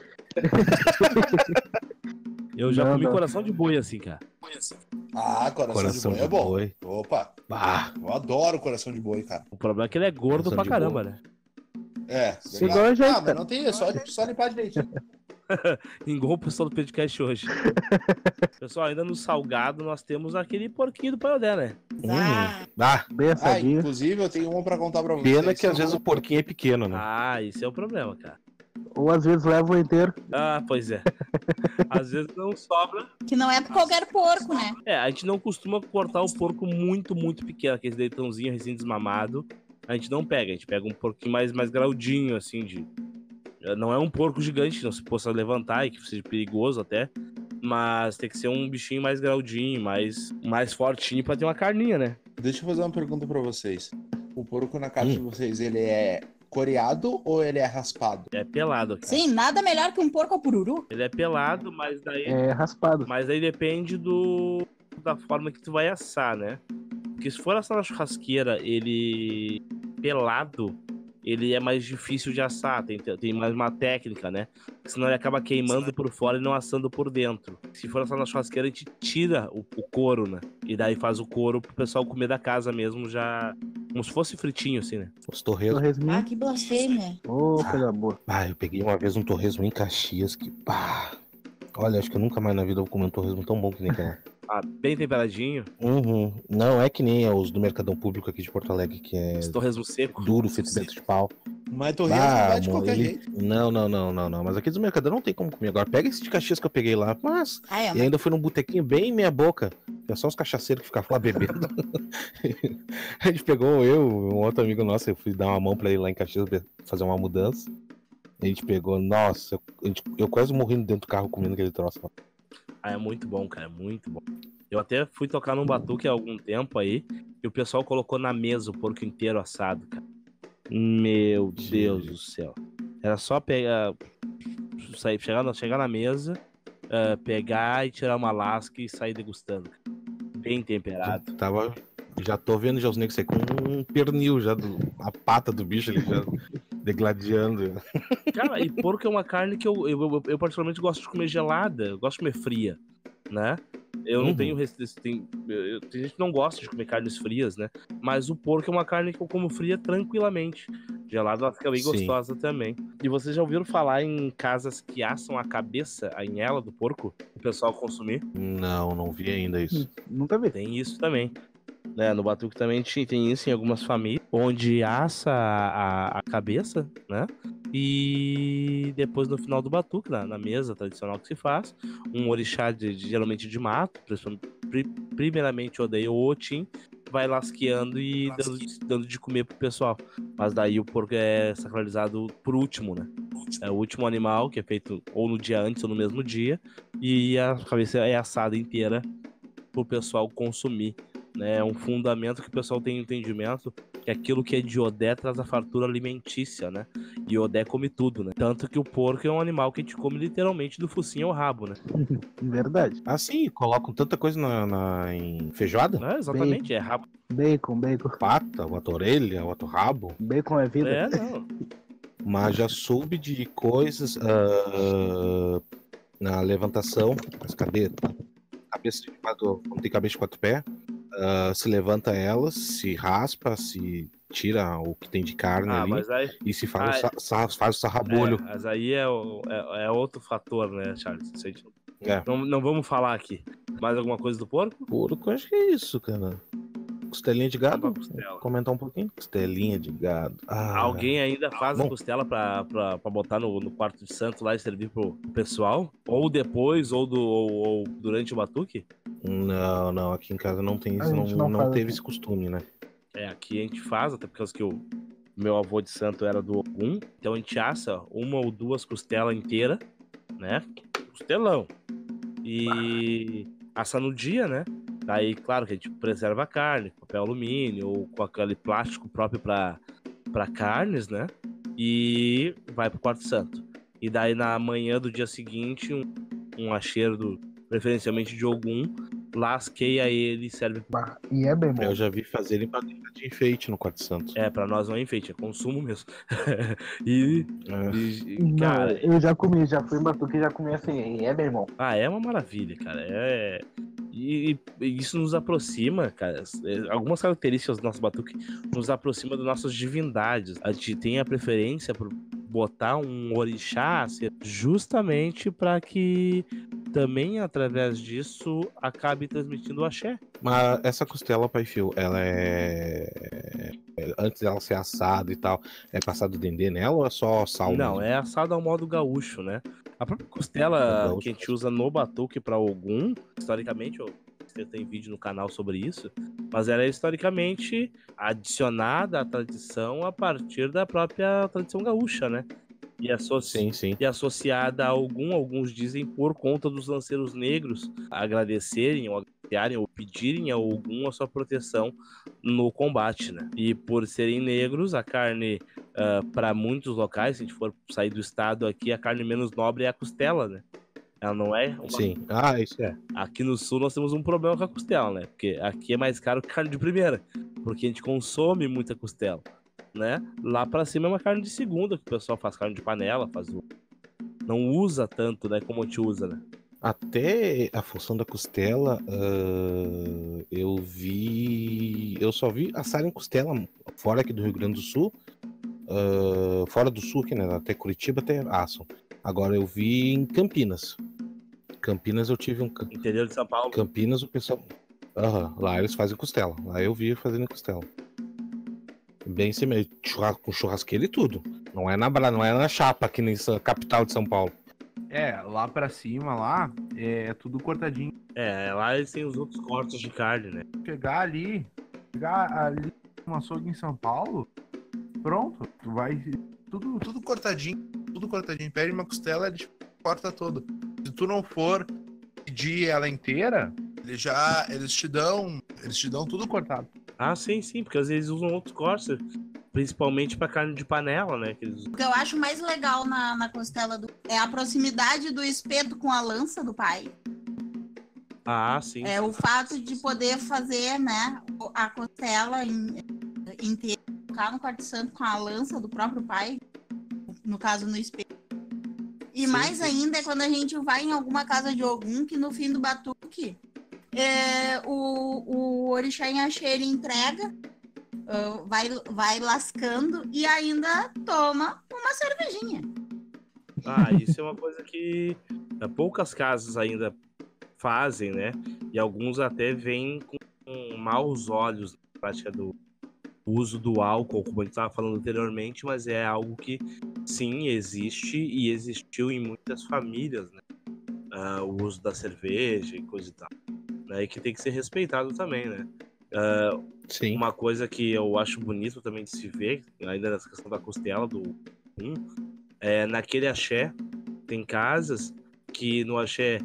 Eu já Não, comi não. coração de boi assim, cara. Ah, coração de boi é bom. boi. Opa, Bah, eu adoro coração de boi, cara. O problema é que ele é gordo Coração pra de caramba, boi. né? É, Igual a gente, Ah, mas não tem isso, só limpar direito. Igual o pessoal do podcast hoje. Pessoal, ainda no salgado nós temos aquele porquinho do Paiodé, né? ah, Bem Ah, assadinho. inclusive eu tenho uma pra contar pra vocês. pena que às vezes o porquinho é pequeno, né? Ah, isso é o problema, cara. Ou às vezes leva o inteiro. Ah, pois é. Às vezes não sobra. Que não é pra qualquer porco, né? É, a gente não costuma cortar o porco muito, muito pequeno, aquele leitãozinho recém-desmamado. A gente não pega, a gente pega um porquinho mais graudinho, assim, de... Não é um porco gigante, não se possa levantar e que seja perigoso até. Mas tem que ser um bichinho mais graudinho, mais fortinho pra ter uma carninha, né? Deixa eu fazer uma pergunta pra vocês. O porco na casa de vocês, ele é coreado ou ele é raspado? É pelado, cara. Sim, nada melhor que um porco ao pururu. Ele é pelado, mas daí... É raspado. Mas aí depende da forma que tu vai assar, né? Porque se for assar na churrasqueira, ele pelado, ele é mais difícil de assar, tem mais uma técnica, né? Senão ele acaba queimando por fora e não assando por dentro. Se for assar na churrasqueira, a gente tira o couro, né? E daí faz o couro pro pessoal comer da casa mesmo, já... Como se fosse fritinho, assim, né? Os torresmos. Torresminho. Ah, que blasfêmia. Ô, coisa boa. Ah, eu peguei uma vez um torresmo em Caxias que, pá. Olha, acho que eu nunca mais na vida vou comer um torresmo tão bom que nem aquele. Ah, bem temperadinho, Uhum. Não é que nem os do Mercadão Público aqui de Porto Alegre, que é esse torresmo seco. duro, feito dentro de pau. Mas torresmo vai de qualquer jeito. Não. Mas aqui dos Mercadão não tem como comer. Agora pega esse de Caxias que eu peguei lá. Mas. Ah, é, E ainda fui num botequinho bem meia boca. É só os cachaceiros que ficavam lá bebendo. A gente pegou um outro amigo nosso, eu fui dar uma mão pra ele lá em Caxias fazer uma mudança. A gente pegou, nossa, eu quase morrendo dentro do carro comendo aquele troço lá. Ah, é muito bom, cara, é muito bom. Eu até fui tocar num batuque há algum tempo aí, e o pessoal colocou na mesa o porco inteiro assado, cara. Meu Deus do céu. Era só pegar, chegar na mesa, pegar e tirar uma lasca e sair degustando. Bem temperado. Já tô vendo já os negros aí com um pernil já, a pata do bicho ali já degladiando. Cara, e porco é uma carne que eu particularmente gosto de comer gelada, eu gosto de comer fria, né? Eu não tenho restrição. Tem gente que não gosta de comer carnes frias, né? Mas o porco é uma carne que eu como fria tranquilamente. Gelada ela fica bem Sim. gostosa também. E vocês já ouviram falar em casas que assam a cabeça, a inhela do porco, o pessoal consumir? Não vi ainda isso. Nunca vi. Tem isso também. Né, no batuque também tem isso em algumas famílias, onde assa a cabeça, né? E depois no final do batuque, na mesa tradicional que se faz, um orixá geralmente de mato, primeiramente odeia o Otim, vai lasqueando e dando de comer pro pessoal. Mas daí o porco é sacralizado por último, né? É o último animal que é feito ou no dia antes ou no mesmo dia, e a cabeça é assada inteira pro pessoal consumir. É um fundamento que o pessoal tem entendimento que aquilo que é de Odé traz a fartura alimentícia, né? E Odé come tudo, né? Tanto que o porco é um animal que a gente come literalmente do focinho ao rabo, né? Verdade. Ah, sim, colocam tanta coisa em feijoada? É, exatamente, é rabo. Bacon. Pata, outra orelha, outro rabo. Bacon é vida. É, não. Mas já soube de coisas na levantação, as cabeças de quatro, quando tem cabeça de 4 pés, se levanta elas, se raspa, se tira o que tem de carne ali Mas aí, e se faz o sarrabolho. mas aí é outro fator, né, Charles? Isso a gente É. não vamos falar aqui. Mais alguma coisa do porco? Porco, acho que é isso, cara. Costelinha de gado? Uma costela. Comentar um pouquinho? Costelinha de gado. Alguém ainda faz a bom. costela pra botar no quarto de santo lá e servir pro pessoal? Ou depois, ou durante o batuque? Não, aqui em casa não tem isso, A gente não não faz teve aqui. esse costume, né? Aqui a gente faz, até porque que o meu avô de santo era do Ogum, então a gente assa uma ou duas costelas inteiras, né? Costelão. E assa no dia, né? Daí, claro que a gente preserva a carne, com papel alumínio ou com aquele plástico próprio para carnes, né? E vai pro quarto santo. E daí na manhã do dia seguinte, um acheiro preferencialmente de Ogum, lasqueia ele e serve. E é bem bom. Eu já vi fazerem pra deixar de enfeite no Quarto Santo. É, pra nós não é enfeite, é consumo mesmo. e, É. cara, Eu já comi, já fui em Batuque e já comi assim, e é bem bom. é uma maravilha, cara. E isso nos aproxima, cara. Algumas características do nosso batuque nos aproxima das nossas divindades. A gente tem a preferência por botar um orixá justamente para que também, através disso, acabe transmitindo o axé. Mas essa costela, pai Fio, ela antes dela ser assada e tal, é passado dendê nela ou é só sal? Não, mesmo? é assado ao modo gaúcho, né? A própria costela Gaúcho, que a gente usa no batuque para Ogum, historicamente, tem vídeo no canal sobre isso, mas ela é historicamente adicionada à tradição a partir da própria tradição gaúcha, né? Sim. E associada a alguns dizem por conta dos lanceiros negros agradecerem ou agraciarem ou pedirem a algum a sua proteção no combate, né? E por serem negros, a carne, para muitos locais, se a gente for sair do estado aqui, a carne menos nobre é a costela, né? Ela não é uma... Sim. Isso é. Aqui no sul nós temos um problema com a costela, né? Porque aqui é mais caro que carne de primeira, porque a gente consome muita costela, né? Lá pra cima é uma carne de segunda, que o pessoal faz carne de panela, não usa tanto, né, como a gente usa, né? Até a função da costela, eu só vi assarem costela fora aqui do Rio Grande do Sul, fora do sul, aqui, né? Até Curitiba até assam. Agora eu vi em Campinas. Campinas eu tive Interior de São Paulo. Campinas o pessoal... lá eles fazem costela. Lá eu vi fazendo costela. Bem semelhante, com churrasqueira e tudo. Não é na chapa aqui na capital de São Paulo. Lá pra cima, lá, é tudo cortadinho. Lá eles têm os outros cortes de carne, né? Chegar ali no açougue em São Paulo, pronto, tu vai tudo cortadinho, pede uma costela, ele corta tudo. Se tu não for pedir ela inteira, eles te dão tudo cortado. Sim, porque às vezes usam outros cortes, principalmente para carne de panela, né? O que eu acho mais legal na costela é a proximidade do espeto com a lança do pai. Sim. É o fato de poder fazer, né, a costela inteira, colocar no quarto santo com a lança do próprio pai, no caso no espeto. E mais ainda é quando a gente vai em alguma casa de Ogum, que no fim do batuque, o orixá em axé ele entrega, vai lascando e ainda toma uma cervejinha. Isso é uma coisa que poucas casas ainda fazem, né? E alguns até veem com maus olhos na prática do uso do álcool, como a gente estava falando anteriormente, mas é algo que sim existe e existiu em muitas famílias, né? O uso da cerveja e coisa e tal, né? E que tem que ser respeitado também, né? Sim. Uma coisa que eu acho bonito também de se ver, ainda nessa questão da costela naquele axé, tem casas que no axé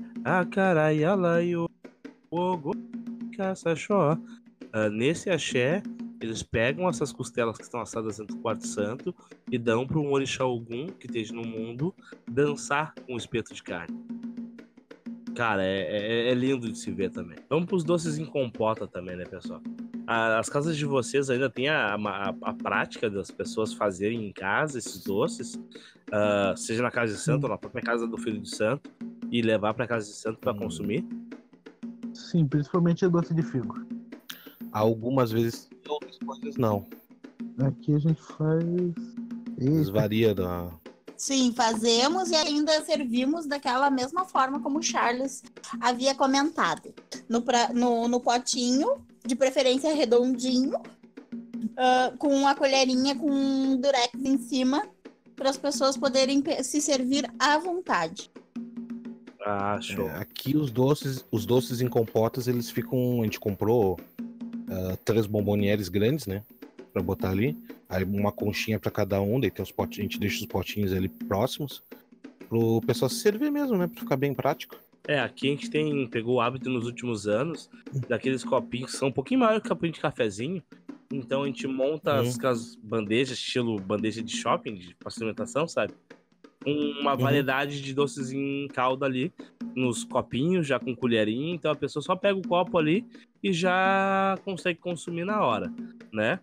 nesse axé eles pegam essas costelas que estão assadas dentro do quarto santo e dão para um orixá Ogum que esteja no mundo dançar com o espeto de carne. Cara, é lindo de se ver também. Vamos pros doces em compota também, né, pessoal? As casas de vocês ainda tem a prática das pessoas fazerem em casa esses doces, seja na casa de santo ou na própria casa do filho de santo, e levar para casa de santo para consumir? Sim, principalmente doce de figo. Algumas vezes, outras coisas não. Aqui a gente faz... Varia da... Sim, fazemos e ainda servimos daquela mesma forma como o Charles havia comentado. No potinho, de preferência redondinho, com a colherinha com durex em cima, para as pessoas poderem se servir à vontade. Show. Aqui os doces em compotas, eles ficam... A gente comprou 3 bombonieres grandes, né? Pra botar ali. Aí uma conchinha pra cada um, daí tem os potinhos, a gente deixa os potinhos ali próximos pro pessoal se servir mesmo, né? Pra ficar bem prático. Aqui a gente pegou o hábito nos últimos anos daqueles copinhos que são um pouquinho maior que copinho de cafezinho. Então a gente monta as bandejas, estilo bandeja de shopping, de alimentação, sabe? uma variedade de doces em calda ali, nos copinhos, já com colherinha. Então a pessoa só pega o copo ali e já consegue consumir na hora, né?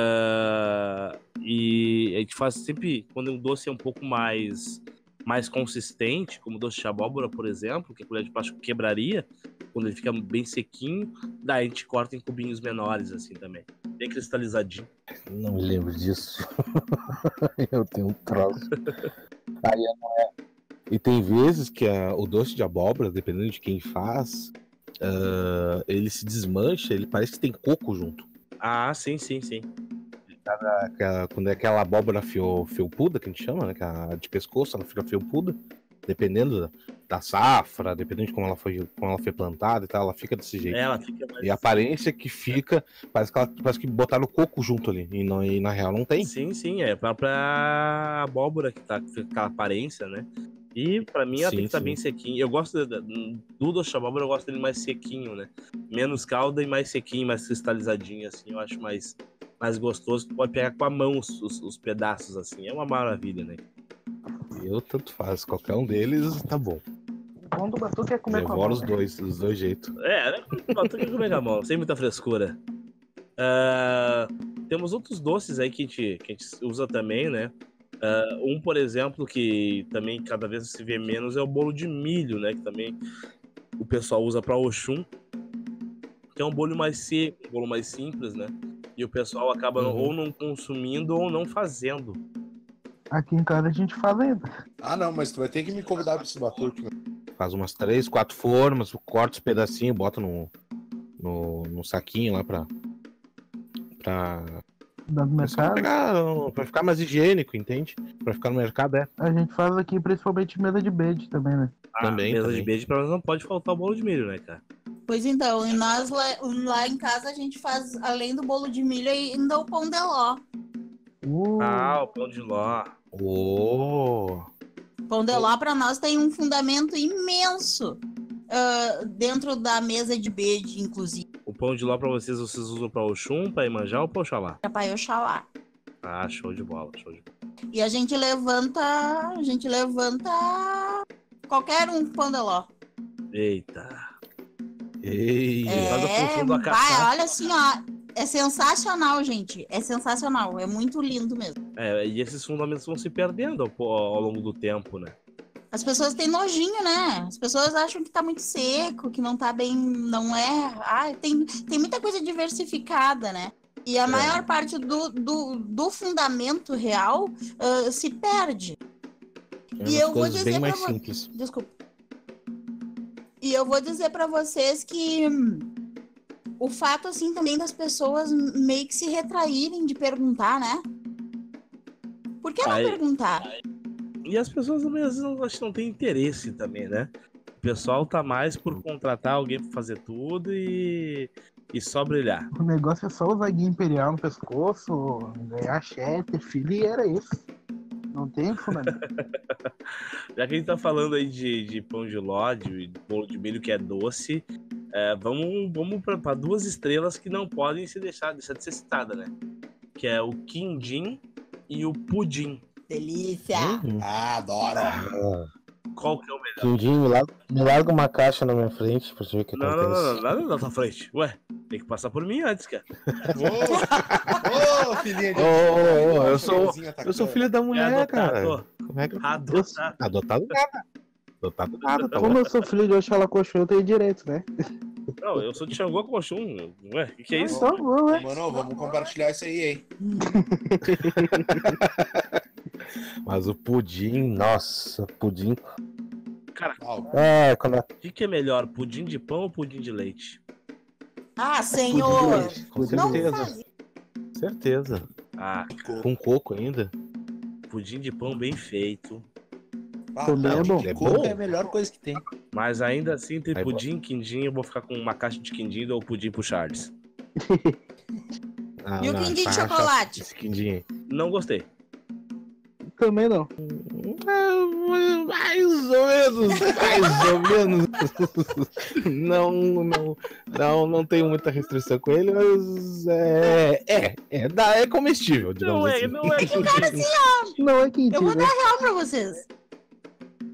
E a gente faz sempre, quando um doce é um pouco mais consistente, como doce de abóbora, por exemplo, que a colher de plástico quebraria, quando ele fica bem sequinho, daí a gente corta em cubinhos menores, assim, também. Bem cristalizadinho. Não me lembro disso. Eu tenho um troço. Aí não é. E tem vezes que o doce de abóbora, dependendo de quem faz, ele se desmancha, ele parece que tem coco junto. Ah, sim. Quando é aquela abóbora felpuda, que a gente chama, né? Que de pescoço, ela fica felpuda. Dependendo da safra, dependendo de como ela foi plantada e tal, ela fica desse jeito. Ela fica mais... E a aparência que fica, parece que botaram coco junto ali. E na real não tem. Sim, é a própria abóbora que tá com aquela aparência, né? E pra mim ela tem que estar bem sequinha. Eu gosto do doce de abóbora, eu gosto dele mais sequinho, né? Menos calda e mais sequinho, mais cristalizadinho, assim. Eu acho mais gostoso. Tu pode pegar com a mão os pedaços, assim. É uma maravilha, né? Eu tanto faz. Qualquer um deles tá bom. O bom do batuque é comer com a mão. Devoro os dois jeitos. Batuque é comer com a mão, sem muita frescura. Temos outros doces aí que a gente usa também, né? Por exemplo, que também cada vez se vê menos é o bolo de milho, né? Que também o pessoal usa para Oxum, que é um bolo mais seco, um bolo mais simples, né? E o pessoal acaba ou não consumindo ou não fazendo. Aqui em casa a gente faz ainda. Ah, não, mas tu vai ter que me convidar pra esse batuque. Né? Faz umas 3, 4 formas, corta os pedacinhos, bota no saquinho lá pra mercado. Pra ficar mais higiênico, entende? Pra ficar no mercado, A gente faz aqui principalmente mesa de bede também, né? Mesa de bede pra nós não pode faltar o bolo de milho, né, cara? Pois então, e nós lá em casa a gente faz, além do bolo de milho, ainda o pão de ló. O pão de ló. Pão de ló pra nós tem um fundamento imenso dentro da mesa de bede, inclusive. O pão de ló pra vocês usam pra Oxum, pra Iemanjá ou pra Oxalá? É pra Oxalá. Ah, show de bola. E a gente levanta qualquer um pão de ló. Eita. Faz a função do olha assim, ó. É sensacional, gente. É sensacional. É muito lindo mesmo. E esses fundamentos vão se perdendo ao longo do tempo, né? As pessoas têm nojinho, né? As pessoas acham que tá muito seco, que não tá bem... Não é... Tem muita coisa diversificada, né? E a maior parte do fundamento real se perde. E eu vou dizer pra vocês... Desculpa. E eu vou dizer pra vocês que... O fato, assim, também das pessoas meio que se retraírem de perguntar, né? Por que não perguntar? E as pessoas também, às vezes, acho que não tem interesse também, né? O pessoal tá mais por contratar alguém pra fazer tudo e só brilhar. O negócio é só usar guia imperial no pescoço, ganhar chefe, ter filho, e era isso. Não tem fundamento. Já que a gente tá falando aí de pão de ló, de bolo de milho que é doce... vamos para 2 estrelas que não podem deixar de ser citada, né? Que é o quindim e o pudim. Delícia! Adoro! Qual que é o melhor? Quindim, me larga uma caixa na minha frente pra você ver o que acontece. Não, nada na tua frente. Ué, tem que passar por mim antes, cara. Filhinha de... Eu sou filho da mulher, cara. Como é que Adotado nada. Como eu sou filho de Oxalá Coxum, eu tenho direito, né? Não, eu sou de Xangô Coxum. Ué, o que é isso? Então, Mano, vamos compartilhar isso aí, hein? Mas o pudim, nossa, pudim. Cara, o que é melhor, pudim de pão ou pudim de leite? Ah, senhor! Com certeza. Com coco ainda. Pudim de pão bem feito. Também é bom. Coco é a melhor coisa que tem. Mas ainda assim, tem pudim, quindim, eu vou ficar com uma caixa de quindim ou pudim pro Charles. E o quindim de chocolate? Esse quindim aí. Não gostei. Também não. Mais ou menos. Não tenho muita restrição com ele, mas é comestível, digamos assim. Cara, assim, ó. Não é quindim, eu vou dar real pra vocês.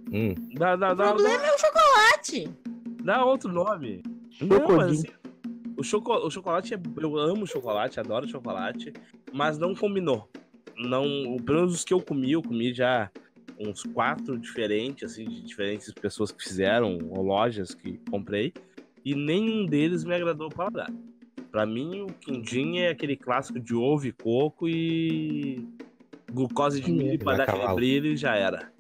Dá, O problema é o chocolate. dá outro nome. Não, mas assim, o chocolate eu amo chocolate, adoro chocolate, mas não combinou. Não, pelo menos os que eu comi já uns 4 diferentes, assim, de diferentes pessoas que fizeram, ou lojas que comprei, e nenhum deles me agradou o paladar. Pra mim, o quindim é aquele clássico de ovo e coco e glucose de milho pra dar aquele cavalo. brilho e já era.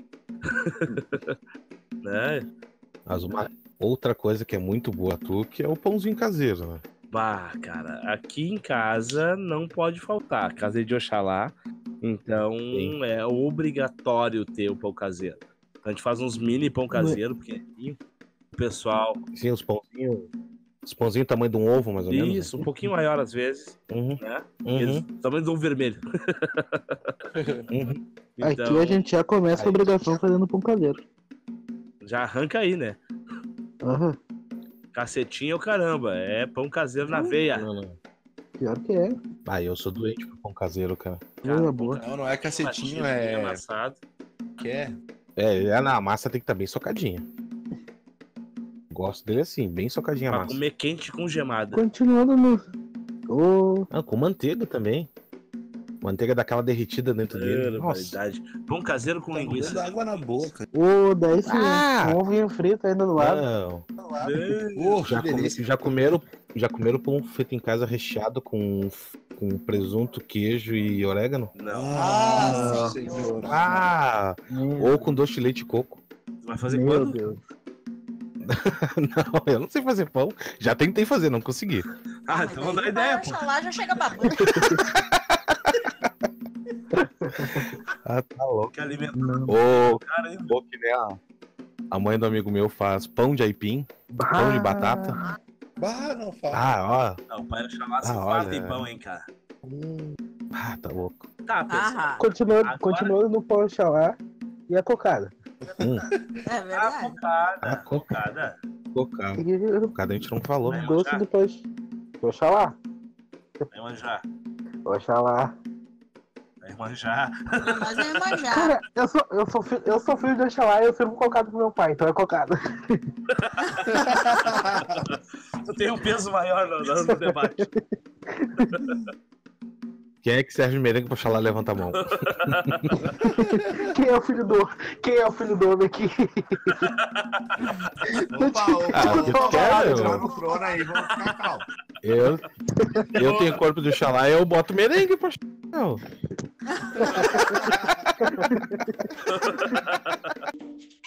Né? Mas outra coisa que é muito boa, que é o pãozinho caseiro, né? Bah, cara, aqui em casa não pode faltar. Casa de Oxalá, então Sim. é obrigatório ter o pão caseiro. A gente faz uns mini pão caseiro, porque o pessoal. Sim, os pãozinhos tamanho de um ovo, mais ou menos. Isso, um pouquinho maior às vezes, Uhum, né? uhum, Eles, tamanho de um vermelho. uhum. Então, Aqui a gente já começa a obrigação fazendo pão caseiro. já arranca aí, né? Aham. Cacetinho é o caramba, é pão caseiro na veia. Não. Pior que é. Ah, eu sou doente por pão caseiro, cara. Coisa boa. Não é cacetinho, Bem é. amassado. Que é? A massa tem que estar bem socadinha. Gosto dele assim, bem socadinha a Pra massa. comer quente com gemada. Continuando no. Ô, Ah, com manteiga também. Manteiga daquela derretida dentro dele. Nossa. Barbaridade. Pão caseiro com Tá linguiça. dando água na boca. daí sim. Ah! Um ovinho frito ainda do lado. Não. Oh, Já, que delícia. já comeram pão feito em casa recheado com presunto, queijo e orégano? Não. Ah, senhor. Ah! Ou com doce de leite e coco. Vai fazer Meu quando? Deus. Não, eu não sei fazer pão. Já tentei fazer, não consegui. Ah, então vamos dar ideia, pô. Oxalá já chega babando. Ah, tá louco. Que alimento Ô, cara, hein? que nem a mãe do amigo meu faz pão de aipim, pão de batata. Bah, não fala. Ah, ó. Não, o pai Oxalá se Ah, farta olha. em pão, hein, cara. Ah, tá louco. Tá, pessoal. Ah, Continuando no pão Oxalá e a cocada. é A verdade. cocada. A Cocada. Cocada. E o Cocada a gente não falou. Vai doce manjar? do pão Oxalá. Vai manjar. Oxalá. Vai manjar. Mas é manjar. Cara, eu sou filho de Oxalá e eu sirvo cocada pro meu pai, então é cocada. Tu tem um peso maior no debate. Quem é que serve merengue pra Oxalá? Levanta a mão. Quem é o filho do homem aqui? Opa, quero. já no trono aí, vamos ficar calmo. Eu tenho corpo de Oxalá e eu boto merengue pra Oxalá.